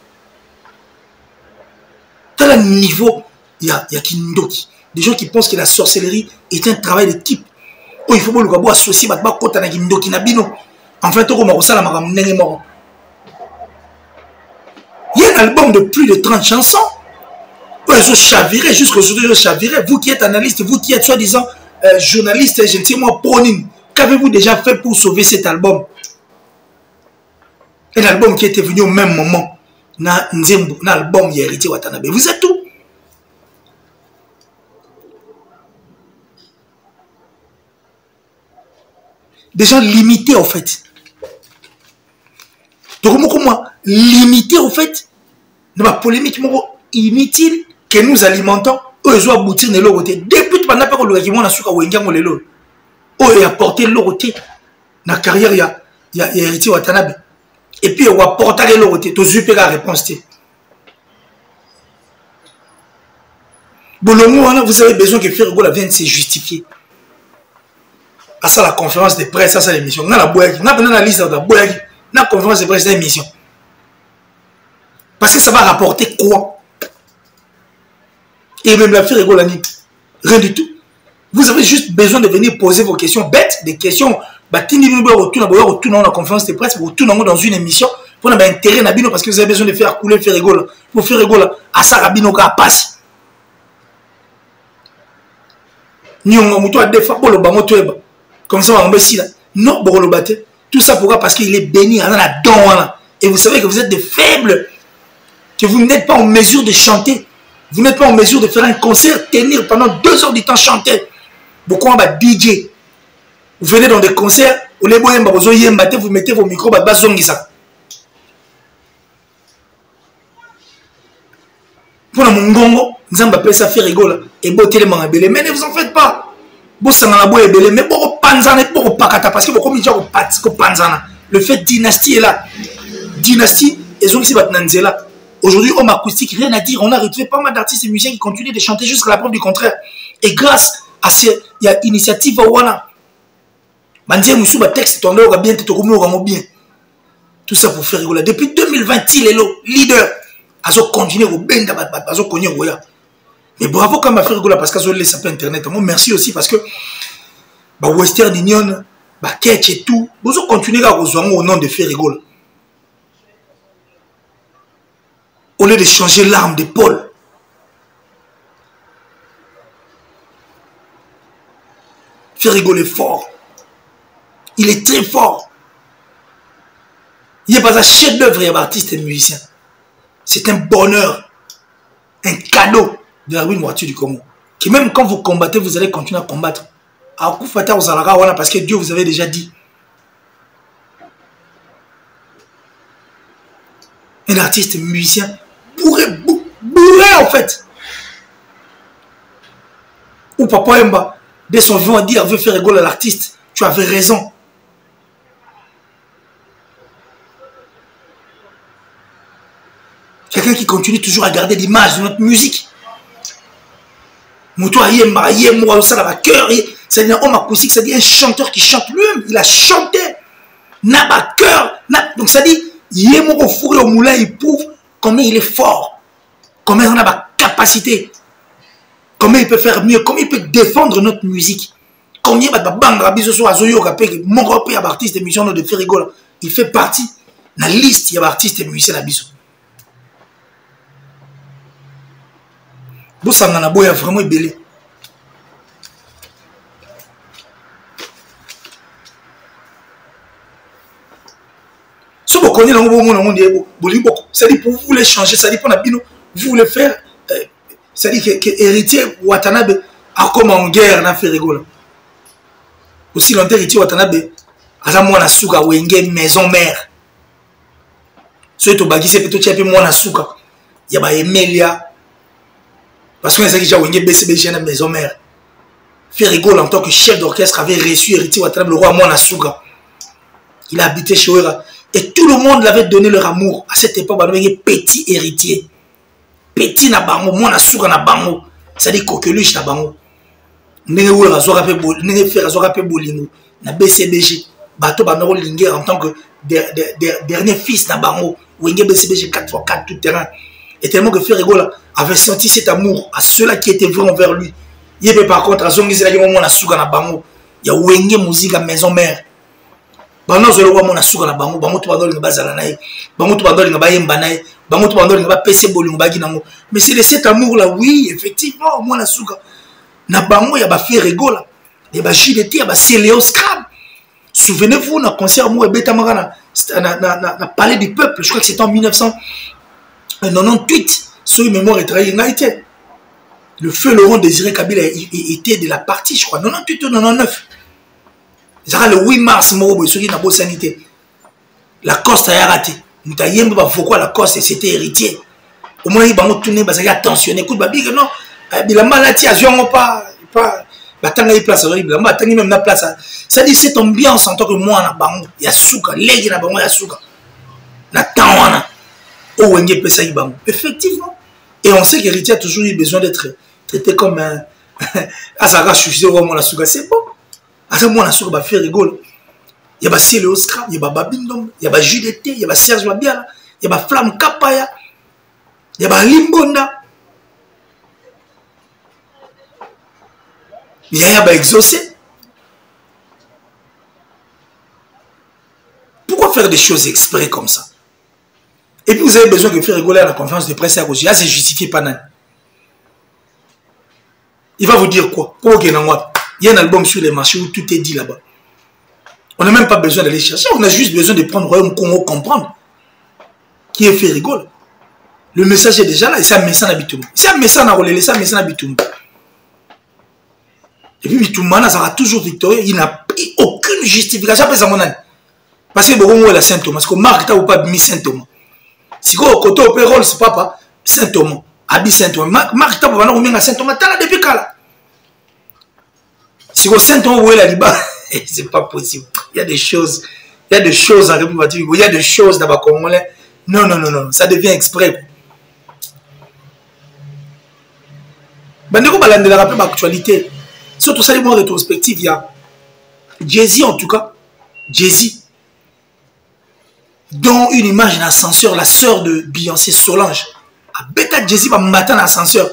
Speaker 1: Dans le niveau, il y a, il y a Kindoki. Des gens qui pensent que la sorcellerie est un travail de type. Oh, il faut que vous associer à Kindoki Nabino. En fait, il y a un album de plus de trente chansons. Ils ont chaviré, jusqu'aujourd'hui, ils ont chaviré. Vous qui êtes analyste, vous qui êtes soi-disant euh, journaliste, je ne sais moi, Pronin, qu'avez-vous déjà fait pour sauver cet album? Un album qui était venu au même moment. Na Nzembo, un album qui a hérité Watanabe. Vous êtes où? Des gens limités, en fait. Donc, moi, limité, en fait, de ma polémique inutile que nous alimentons, eux, ils ont abouti de l'autre côté. Depuis pendant que le régiment a su qu'à Wengang ou les lots, eux, ils apporté l'autre côté. Dans la carrière, il y a il y a héritier Watanabe. Et puis, on va porter le côté, tu as la réponse. Bolongo, vous avez besoin que Ferrigola vienne se justifier. À ça, la conférence de presse, à ça, l'émission. On a la boîte, on a la liste de la boîte, on a la conférence de presse, l'émission. Parce que ça va rapporter quoi? Et même la Ferrigola, rien du tout. Vous avez juste besoin de venir poser vos questions bêtes, des questions. Batini Bibo retourne dans la conférence de presse, vous retournez dans une émission pour avoir intérêt Nabino parce que vous avez besoin de faire couler Ferrigola. Pour Ferrigola, à ça, Rabino ka passe. Ni on m'a dit des fois pour le bango tueba. Comme ça, on va ici là. Non, pour le battre. Tout ça pourquoi? Parce qu'il est béni dans la don. Et vous savez que vous êtes des faibles, que vous n'êtes pas en mesure de chanter. Vous n'êtes pas en mesure de faire un concert, tenir pendant deux heures du temps chanter. Beaucoup en bas D J. Vous venez dans des concerts, vous mettez vos micros, pour mon gongo, vous avez ça faire rigoler et botter les mains belé. Mais ne vous en faites pas. Vous avez boire belé, mais beaucoup panzana et beaucoup pakata parce que beaucoup de panzana. Le fait dynastie est là. Dynastie, ils ont ici là. Aujourd'hui, homme acoustique, rien à dire. On a retrouvé pas mal d'artistes et musiciens qui continuent de chanter jusqu'à la preuve du contraire. Et grâce à ces, il y a initiative voilà. Mandier Moussou, ba texte, ton aura bien, bien. Tout ça pour faire rigoler. Depuis deux mille vingt, il est là, leader. Azo continuer au benda, azo continuer au ya. Mais bravo quand m'a fait rigoler parce qu'azo laisse un peu internet. Moi, merci aussi parce que, bah, Western Union, bah, Ketch et tout, vous continuez à rejoindre au nom de faire rigoler. Au lieu de changer l'arme d'épaule. Faire rigoler fort. Il est très fort. Il n'est pas un chef-d'œuvre, il est un artiste et musicien. C'est un bonheur, un cadeau de la voiture du Congo. Que même quand vous combattez, vous allez continuer à combattre. Parce que Dieu vous avait déjà dit. Un artiste musicien bourré, bourré en fait. Ou Papa Emba, dès son vivant, a dit, il veut faire rigoler à l'artiste. Tu avais raison. Quelqu'un qui continue toujours à garder l'image de notre musique. Moutou Ayemba, Ayemba, ça va cœur. C'est un homme acoustique, c'est-à-dire un chanteur qui chante lui-même. Il a chanté. N'a pas cœur. Donc ça dit, Yemo au four et au moulin, il prouve combien il est fort. Combien on a la capacité. Combien il peut faire mieux. Combien il peut défendre notre musique. Combien il peut bang rabiso sur Azoyo, mon repère artiste et musicien de Ferrigola. Il fait partie de la liste, il y a artistes et musiciens à Bissou. Bosangana boya vraiment belé. Si vous connaissez le monde, ça dit pour vous voulez changer, ça dit pour vous voulez faire, ça dit que héritier Watanabe a comme en guerre dans Ferrigola. Aussi longtemps héritier Watanabe a moi la souka wenge maison mère. Soit to bagi c'est plutôt tu moi la souka. Il y a ba Emelia. Parce que c'est déjà B C B G dans la maison mère. Ferrigola en tant que chef d'orchestre avait reçu héritier Watanabe, le roi Mwana Suga. Il a habité chez Ouera. Et tout le monde l'avait donné leur amour. À cette époque, il y avait petit héritier. Petit na bango, Mwana Suga na bango. C'est-à-dire coqueluche na bango. Nene Ouera zora pe bol, nene Fer zora pe bolingo. Na B C B G. Bateau Banero Linger en tant que dernier fils na bango. Wenge B C B G quatre fois quatre tout terrain. Et tellement que Ferrigola avait senti cet amour à ceux-là qui étaient vrais envers lui. Il y avait par contre, à Zongiz, il y a un souka na bango. Il y a Wenge musique à maison mère. Bango zolo wa mona souka na bango. Bango tu bandoli ngabazala nae. Bango tu bandoli ngabayemba nae. Bango tu bandoli ngaba P C bolingo bagi nango. Mais c'est de cet amour-là, oui, effectivement, mona souka. Na bango ya ba Ferrigola. Il y a ba J D T, il y a ba Céléo Scrab. Souvenez-vous, dans le concert Mou et Betamara na Palais du Peuple, je crois que c'était en mille neuf cent quatre-vingt-dix-huit, sur une mémoire est trahi, le feu Laurent Désiré Kabila était de la partie, je crois, quatre-vingt-dix-huit ou quatre-vingt-dix-neuf. Le huit mars, sanité. La Coste a raté. Nous avons pourquoi la Coste c'était héritier. Au moins, il va tourner, il va attentionner. Écoute, non, la maladie, pas, pas, batanga place horrible batanga même na place ça dit cette ambiance en tant que moi na bango ya suka legi na bango ya suka na tawana o wenge pesa bango effectivement et on sait qu'Héritier a toujours eu besoin d'être traité comme un asaka chuché au moins la suka c'est bon asa moi la suka ba faire rigolo il y a ba Ciel Oscar il y a ba Babindom il y a ba Judete il y a ba Serge Babiala il y a ba Flamme Kapaya il y a ba Limbonda il y a exaucé. Pourquoi faire des choses exprès comme ça? Et puis vous avez besoin de faire rigoler à la conférence de presse à gauche. Là, c'est justifié par nan. Il va vous dire quoi? Il y a un album sur les marchés où tout est dit là-bas. On n'a même pas besoin d'aller chercher. On a juste besoin de prendre Royaume Congo, comprendre qui est fait rigoler. Le message est déjà là et c'est un message d'habitude. C'est un message à relais, c'est un message d'habitude. Et puis Bitoumana sera toujours victorieux. Il n'a aucune justification. Parce que bon, il a Saint Thomas. Parce que Marc n'a pas mis Saint Thomas. Si vous côté au payroll, c'est papa Saint Thomas. Abi Saint Thomas. Marc n'a pas mis Saint Thomas. T'as la depuis là. Si vous Saint Thomas, vous voyez la liba, c'est pas possible. Il y a des choses. Il y a des choses en République. Il y a des choses dans le Congolais. Non, non, non, non. Ça devient exprès. Bandeko balande la rappel l'actualité. Surtout ça, les mots rétrospectifs, il y a Jay-Z en tout cas, Jay-Z, dont une image d'ascenseur, la sœur de Beyoncé Solange. A bêta Jay-Z va matin dans l'ascenseur.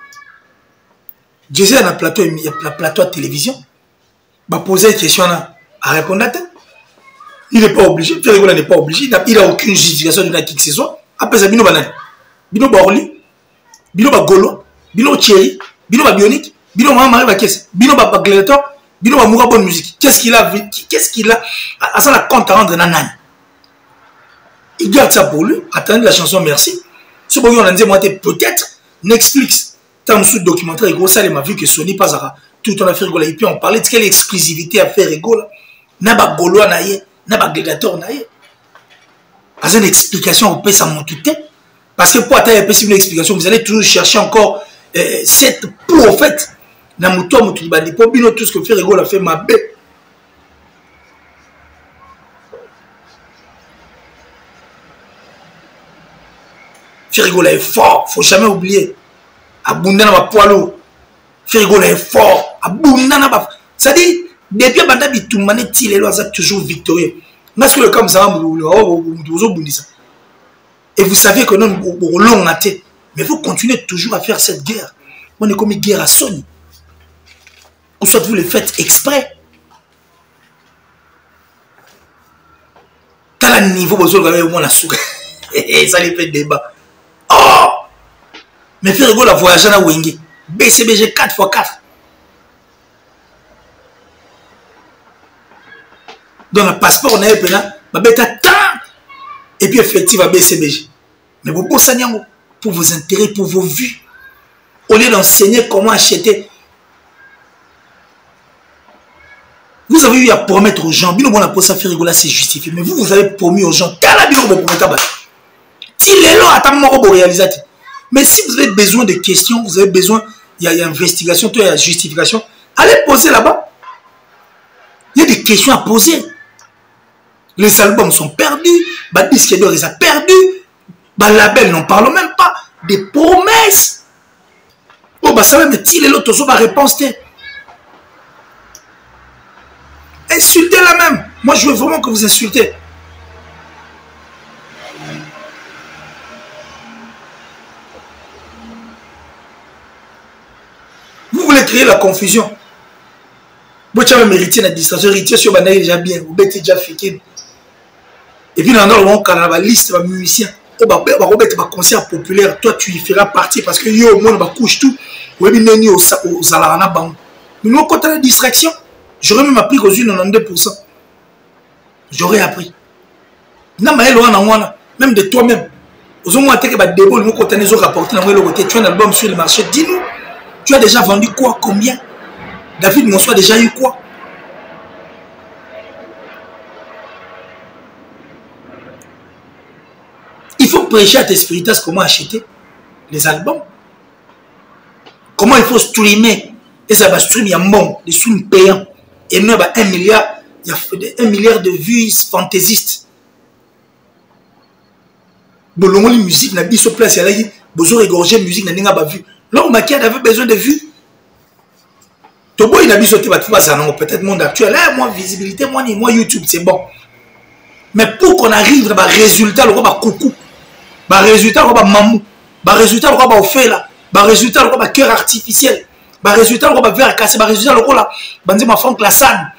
Speaker 1: Jay-Z a un plateau, un plateau à télévision. Va poser une question à répondre à tête. Il n'est pas obligé, Pierre Rigola n'est pas obligé, il n'a aucune justification de qui que ce soit. Après ça, Bino Banane, Bino Borli, Bino Bagolo, Bino Thierry, Bino Bionique. Bino Maman va qu'est-ce Bino va pas gladiateur, Bino va mourir bonne musique. Qu'est-ce qu'il a Qu'est-ce qu'il a à ça la compte à rendre nanani. Il garde ça pour lui. Attendez la chanson merci. Ce qu'on a dit moi peut-être Netflix. Tant sous documentaire gros ça il m'a vu que Sony pas à tout on a fait rigoler et puis on parlait de quelle exclusivité à faire rigoler. Na ba golo na yé, na ba gladiateur na yé. As une explication on peut ça monter parce que pour atteindre une explication vous allez toujours chercher encore euh, cette pour en fait. Na muto muto libandi po bino tout ce que fait rigolo a fait ma bête. Firigola est fort, faut jamais oublier. Abundana ma poilo. Firigola est fort, abundana ba. Ça dit depuis banda bitumane ti les lois toujours victorieux. Parce que le comme ça et vous savez que non long à tête, mais vous continuez toujours à faire cette guerre. On est comme une guerre à Sony. Ou soit vous le faites exprès. T'as le niveau, vous avez au moins la soupe. Et ça les fait débat. Oh! Mais faire rigolo la voyage à Wenge. B C B G quatre fois quatre. Dans le passeport, on a eu ma bête à temps. Et puis effectivement, B C B G. Mais vous bossez pour vos intérêts, pour vos vues. Au lieu d'enseigner comment acheter. Vous avez eu à promettre aux gens, Bino Bona Posa Firigola c'est justifié, mais vous, vous avez promis aux gens, mais si vous avez besoin de questions, vous avez besoin, il y a une investigation, il y a une justification, allez poser là-bas. Il y a des questions à poser. Les albums sont perdus, les disques d'or ils ont perdu, les labels n'en parlent même pas, des promesses. Oh, bah ça va, mais si les autres ont la réponse, insultez-la même. Moi, je veux vraiment que vous insultez. Vous voulez créer la confusion. Vous avez mérité la distance. Héritier sur Banaï déjà bien. Vous êtes déjà féqué. Et puis, dans le moment, quand on a la liste de musiciens, on va mettre un concert populaire. Toi, tu y feras partie parce que yo, au monde, on couche tout. Vous avez mis aux Alarana Bang. Mais nous, quand on a la distraction, j'aurais même appris aux quatre-vingt-douze pour cent. J'aurais appris. Même de toi-même. Aux moins que des débots, nous, quand on les a rapportés, tu as un album sur le marché. Dis-nous, tu as déjà vendu quoi? Combien? David Monsois a déjà eu quoi? Il faut prêcher à tes spiritas comment acheter les albums. Comment il faut streamer Et ça va stream, il y a bon, des streams payants. Et nous, un milliard, il y a un milliard de vues fantaisistes. Bon, la musique, n'a pas de place, il y a besoin d'égorger musique, n'a pas vu. L'homme qui avait besoin de vues. Tobo, il a dit peut-être monde actuel. Là, moi, visibilité, moi, moi YouTube, c'est bon. Mais pour qu'on arrive à un résultat, le roi coucou, un résultat, le roi mamou, un résultat, le roi ofela, un résultat, le roi cœur artificiel, un résultat, le roi verre cassé, un résultat, le roi là, bandit ma femme classane.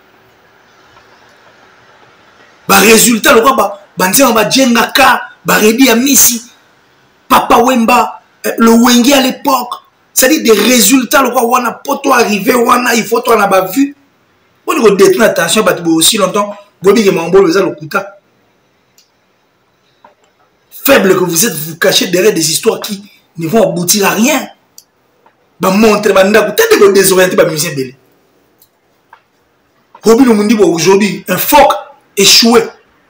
Speaker 1: Un résultat, le roi bandit ma djengaka, un rebi à Missi, Papa Wemba, le Wenge à l'époque. C'est-à-dire des résultats, le roi wana poto arrivé, wana il faut toi n'a pas vu. On doit détenir attention parce que aussi longtemps. Faible que vous êtes, vous cachez derrière des histoires qui ne vont aboutir à rien. Bah montre, bah n'a peut-être que désorienté par musicien belé. Robin nous dit aujourd'hui un phoque échoué.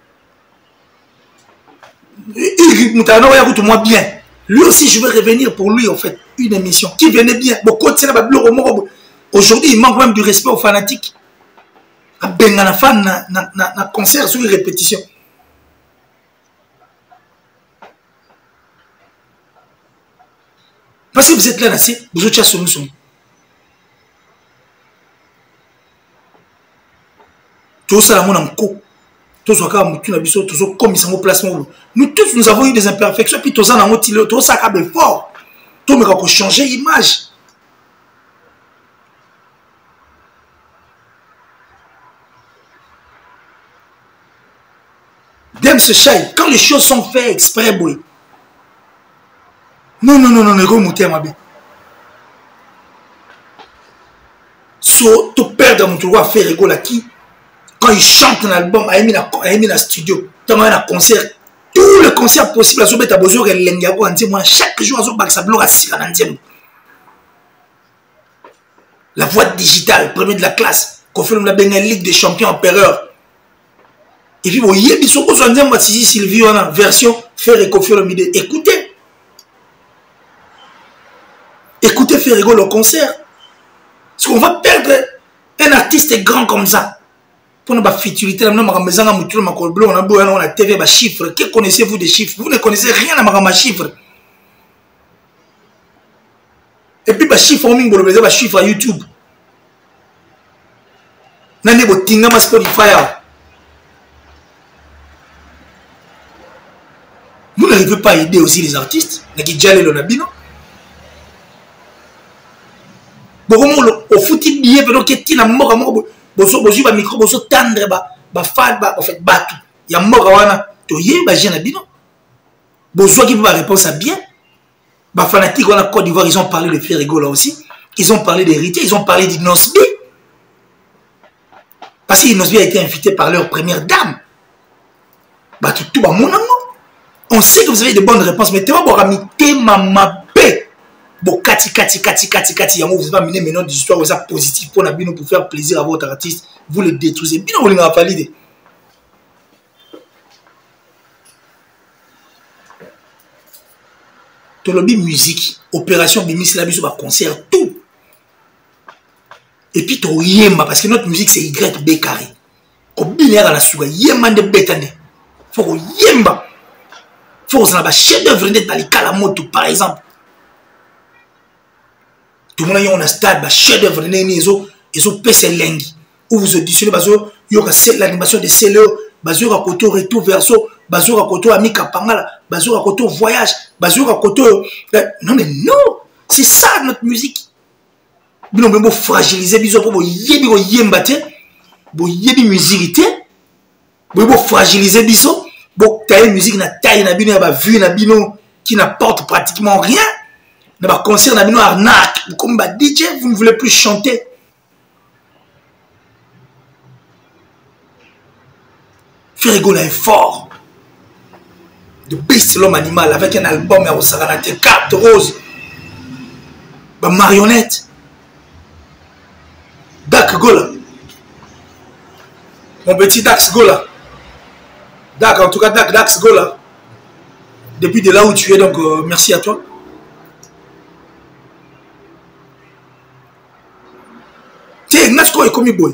Speaker 1: Il dit moi bien. Lui aussi je veux revenir pour lui en fait une émission qui venait bien. Aujourd'hui il manque même du respect aux fanatiques. Bengana fan na, na, na, na concert sur une répétition. Parce que vous êtes là, là c'est vous êtes sur nous. Tout ça, mon amco. Tout ça, comme ils sont au placement. Nous tous, nous avons eu des imperfections. Puis tout ça, tout ça, ça fort. Tout le monde a changé l'image. Dem se chaille. Quand les choses sont faites exprès, boy. Non, non, non, non, non, non, non, non, so, tu perds dans mon droit à faire rigolo qui, quand il chante un album, il a mis dans le studio, il a mis un concert, tout le concert possible, il a besoin de l'engago en disant, chaque jour, il a besoin de la voix digitale, premier de la classe, qu'on fait la Ligue des champions empereur. Et puis, il y a des choses qui sont en Sylvie, on a version faire et confier le milieu. Écoutez. Écoutez faire rigoler au concert. Parce qu'on va perdre un artiste grand comme ça. Pour ne pas futilité, on a la T V, chiffres. Que connaissez-vous des chiffres? Vous ne connaissez rien à ma chiffres. Et puis, les chiffres, on a des chiffres à YouTube. On a des Spotify. Vous n'arrivez pas à aider aussi les artistes. Au foutu billet, donc il y a mort à mort. Boso boso ba micro boso tendre ba ba fad ba en fait batu. Il y a mort wana to yé ba jeune bino. Boso qui va répondre ça bien. Ba fanatique on a Côte d'Ivoire, ils ont parlé de Ferrigo là aussi. Ils ont parlé d'héritier, ils ont parlé d'Inosbi. Parce qu'Inosbi a été invité par leur première dame. Bah tout tout ba mon amour. On sait que vous avez de bonnes réponses, mais tellement borami tema mabé. Bon, kati, kati, kati, kati, kati, vous n'avez pas mené maintenant des histoires positives pour pour faire plaisir à votre artiste. Vous le détruisez. Bien, vous l'avez validé. Tout le musique, opération Bimis, la biso, concert, tout. Et puis, tu yemba, parce que notre musique, c'est Y B carré. Au binaire à la souga, yemba de bétane. Faut yemba. Faut que vous avez un chef d'œuvre dans les Kalamoto, par exemple. Tout le monde a un stade, un chef d'œuvre, ils ont P C L où vous auditionnez, il y aura l'animation de C L O, il y aura côté retour verso, il y aura côté Ami Kapangala, il y aura côté voyage, il y aura côté. Non, mais non, c'est ça notre musique. Nous devons fragiliser, nous devons yembater, nous devons musique, nous devons fragiliser, nous devons tailler musique, na taille, na bino, na vue, na bino, qui n'apporte pratiquement rien. Dans le concert, dans le arnaque, comme D J, vous ne voulez plus chanter. Ferrigo là est fort. De Beast, l'homme animal, avec un album à Osaranate, carte rose. Bah, marionnette. Dak Gola. Mon petit Dax Gola. Dak, en tout cas, Dak, Dax Gola. Depuis de là où tu es, donc euh, merci à toi. est comme boy.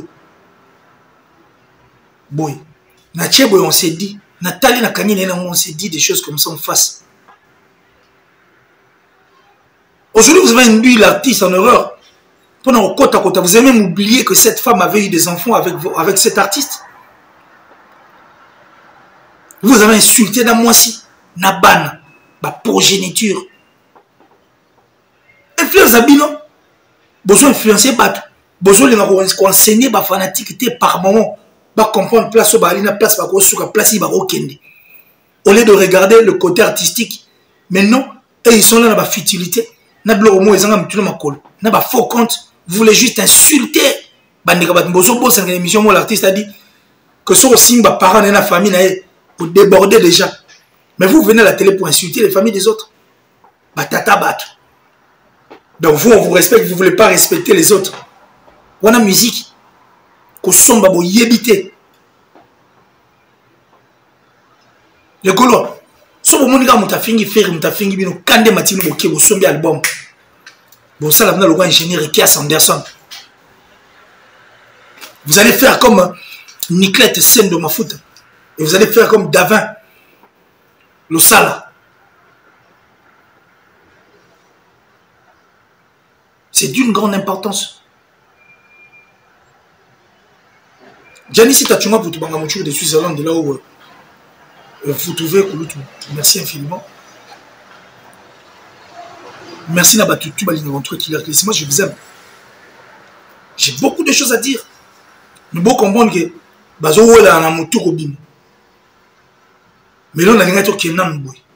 Speaker 1: Boy. Na boy, on s'est dit. Nathalie na Kanine, on s'est dit des choses comme ça en face. Aujourd'hui, vous avez induit l'artiste en erreur. Pendant côte à côte, vous avez même oublié que cette femme avait eu des enfants avec, avec cet artiste. Vous avez insulté dans moi si. Naban. Ma progéniture. Influence Abino. Besoin influencer Bat. Besoin de enseigner ma fanatique par moment. Ba comprendre place au balina, place par quoi place ba okende. Au lieu de regarder le côté artistique. Mais non, et ils sont là dans la futilité. Na blo mo ezanga mtuno makolo. Na ba faux compte. Vous voulez juste insulter. Bandika bat bozo bo c'est une émission où l'artiste a dit que son aussi ba parents et la famille na pour déborder déjà. Mais vous venez à la télé pour insulter les familles des autres. Batata bat. Donc vous on vous respecte, vous ne voulez pas respecter les autres. On a musique. Que son babo yébité. Le golo. So bo monika mutafingi faire mutafingi bino kande matino boké bo sombi album. Bon ça là le roi ingénieur Kias Anderson. Vous allez faire comme Niclette scène de ma foot. Et vous allez faire comme Davin. Le sala. C'est d'une grande importance. Janice Tachuma pour tout bangamouchou de Suisse-Hollande, de là où vous trouvez. Merci infiniment. Merci Nabatu, tu m'as dit moi je vous aime. J'ai beaucoup de choses à dire. Nous devons comprendre que Bazo là na mutu ko bim. Mais là on a gagné qui nam boy.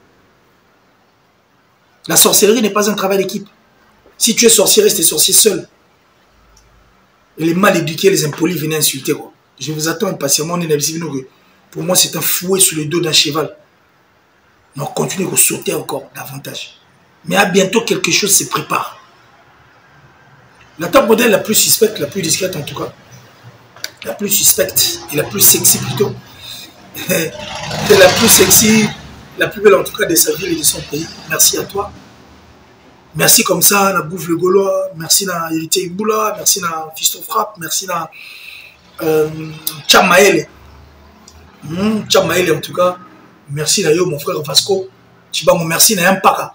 Speaker 1: La sorcellerie n'est pas un travail d'équipe. Si tu es sorcier, reste sorcier seul. Et les mal éduqués, les impolis venaient insulter quoi. Je vous attends impatiemment. Pour moi, c'est un fouet sur le dos d'un cheval. On continue à sauter encore davantage. Mais à bientôt, quelque chose se prépare. La table modèle la plus suspecte, la plus discrète en tout cas, la plus suspecte et la plus sexy plutôt, et la plus sexy, la plus belle en tout cas de sa ville et de son pays. Merci à toi. Merci comme ça, na Bouffe le Gaulois, merci na Héritier Iboula, merci na Fiston Frappe, merci na euh, Chamaele. Mmh, Chamaele en tout cas. Merci na yo, mon frère Vasco. Chibango, merci na Yampaka.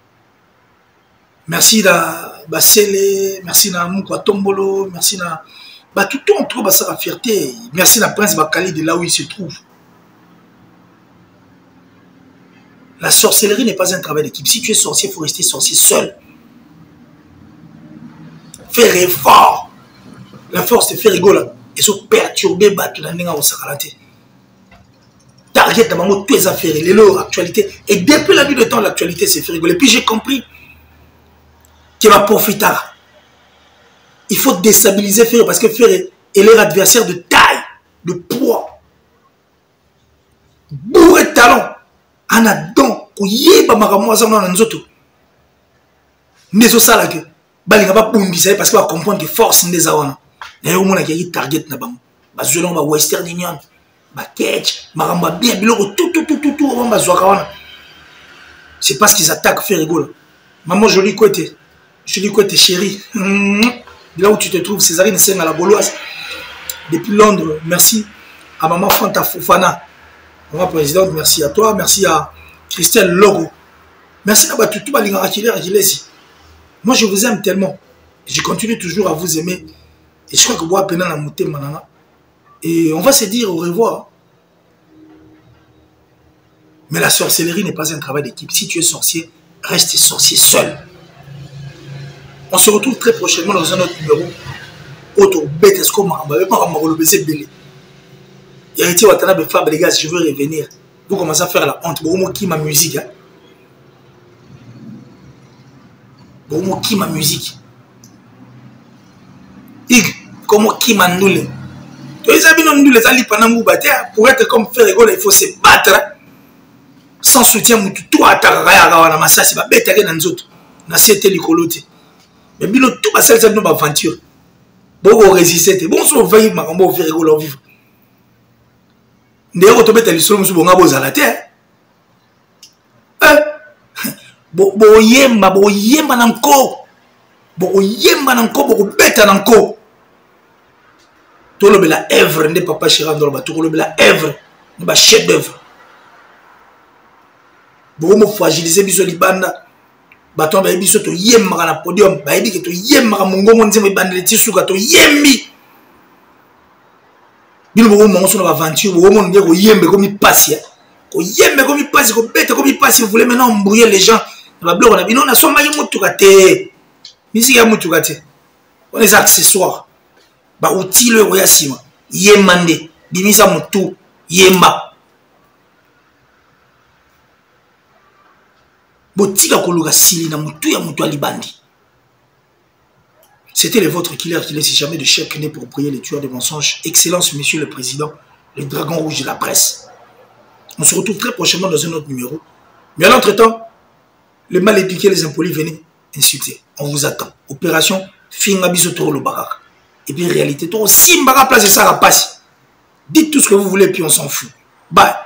Speaker 1: Merci na Basele, merci na Moukwa Tombolo, merci na. Bah, tout le monde trouve sa fierté. Merci na Prince Bakali de là où il se trouve. La sorcellerie n'est pas un travail d'équipe. Si tu es sorcier, il faut rester sorcier seul. Faire effort. La force, c'est faire rigoler. Et se perturber, battre la ninga au sakalate. Target d'abord toutes les affaires, les lots, l'actualité. Et depuis la nuit de temps, l'actualité, c'est faire rigoler. Puis j'ai compris qu'il va profiter. Il faut déstabiliser Ferré parce que Ferré est leur adversaire de taille, de poids. Bourré de talent. En a donc, yeba maramoisa na nzoto. Nezo sala que balinga ba pumbisa parce que va comprendre que force ndeza wana. Et au mona ki target na bango. Ba zelon ba Western Union, ba catch, maramba bien biloko tout tout tout tout tout ba zwaka wana. C'est parce qu'ils attaquent Ferré Golo. Maman jolie côté. Jolie côté chérie. Là où tu te trouves, Césarine Seng à la Gauloise. Depuis Londres, merci à maman Fanta Fofana. Maman présidente, merci à toi. Merci à Christelle Logo. Merci à Batutu Balinga Akile Akilesi. Moi, je vous aime tellement. Je continue toujours à vous aimer. Et je crois que vous avez la montée manana. Et on va se dire au revoir. Mais la sorcellerie n'est pas un travail d'équipe. Si tu es sorcier, reste sorcier seul. On se retrouve très prochainement dans un autre numéro. Autre bête, est-ce qu'on m'a le baiser belé. Héritier Watanabe Fab, les gars, je veux revenir. Vous commencez à faire la honte. Bon, moi qui ma musique. Hein? Bon, moi qui ma musique. Ig, comment qui m'a noulé. Tous les amis nous les alliés pendant vous battre. Pour être comme faire rigole, il faut se battre. Sans soutien, tout à ta raya, ma ça, c'est pas bête à dans les autres. Na c'était l'icoloté. Mais bien, tout va s'être une aventure. Bon, vous résistez. Bon, si vous voyez, ma combo, vous rigole en vivre. D'ailleurs, vous mettez les sons sur vos à la terre. Bon, yemba, bon, yemba, n'encore. Bon, yemba, n'encore, bon, bête, n'encore. Tout le la œuvre n'est pas Chirand dans le bateau. Tout le la œuvre n'est pas chef d'œuvre. Beaucoup fragiliser biso libanda. Baton ba biso to yemma na podium. Ba ebi ke to yemma mongo monze mo bandele tisuka to yembi. Bino beaucoup mongo sur l'aventure. Beaucoup monde ko yembe comme il passe. Ko yembe comme il passe, ko bête comme il passe. Vous voulez maintenant embrouiller les gens. Ba bloc on a bino na soma yemutuka te. Misi ya mutuka te. On les accessoires. Ba outil le roya sima. Yemande. Dimisa mutu yemba. C'était le vôtre killer qui laisse jamais de chèque né pour prier les tueurs de mensonges. Excellence, monsieur le président, le dragon rouge de la presse. On se retrouve très prochainement dans un autre numéro. Mais en entre-temps, les mal éduqués, les impolis, venez insulter. On vous attend. Opération Fingabiso Toro le Barak. Et puis réalité, Toro Simbara place et ça passe. Dites tout ce que vous voulez, puis on s'en fout. Bye.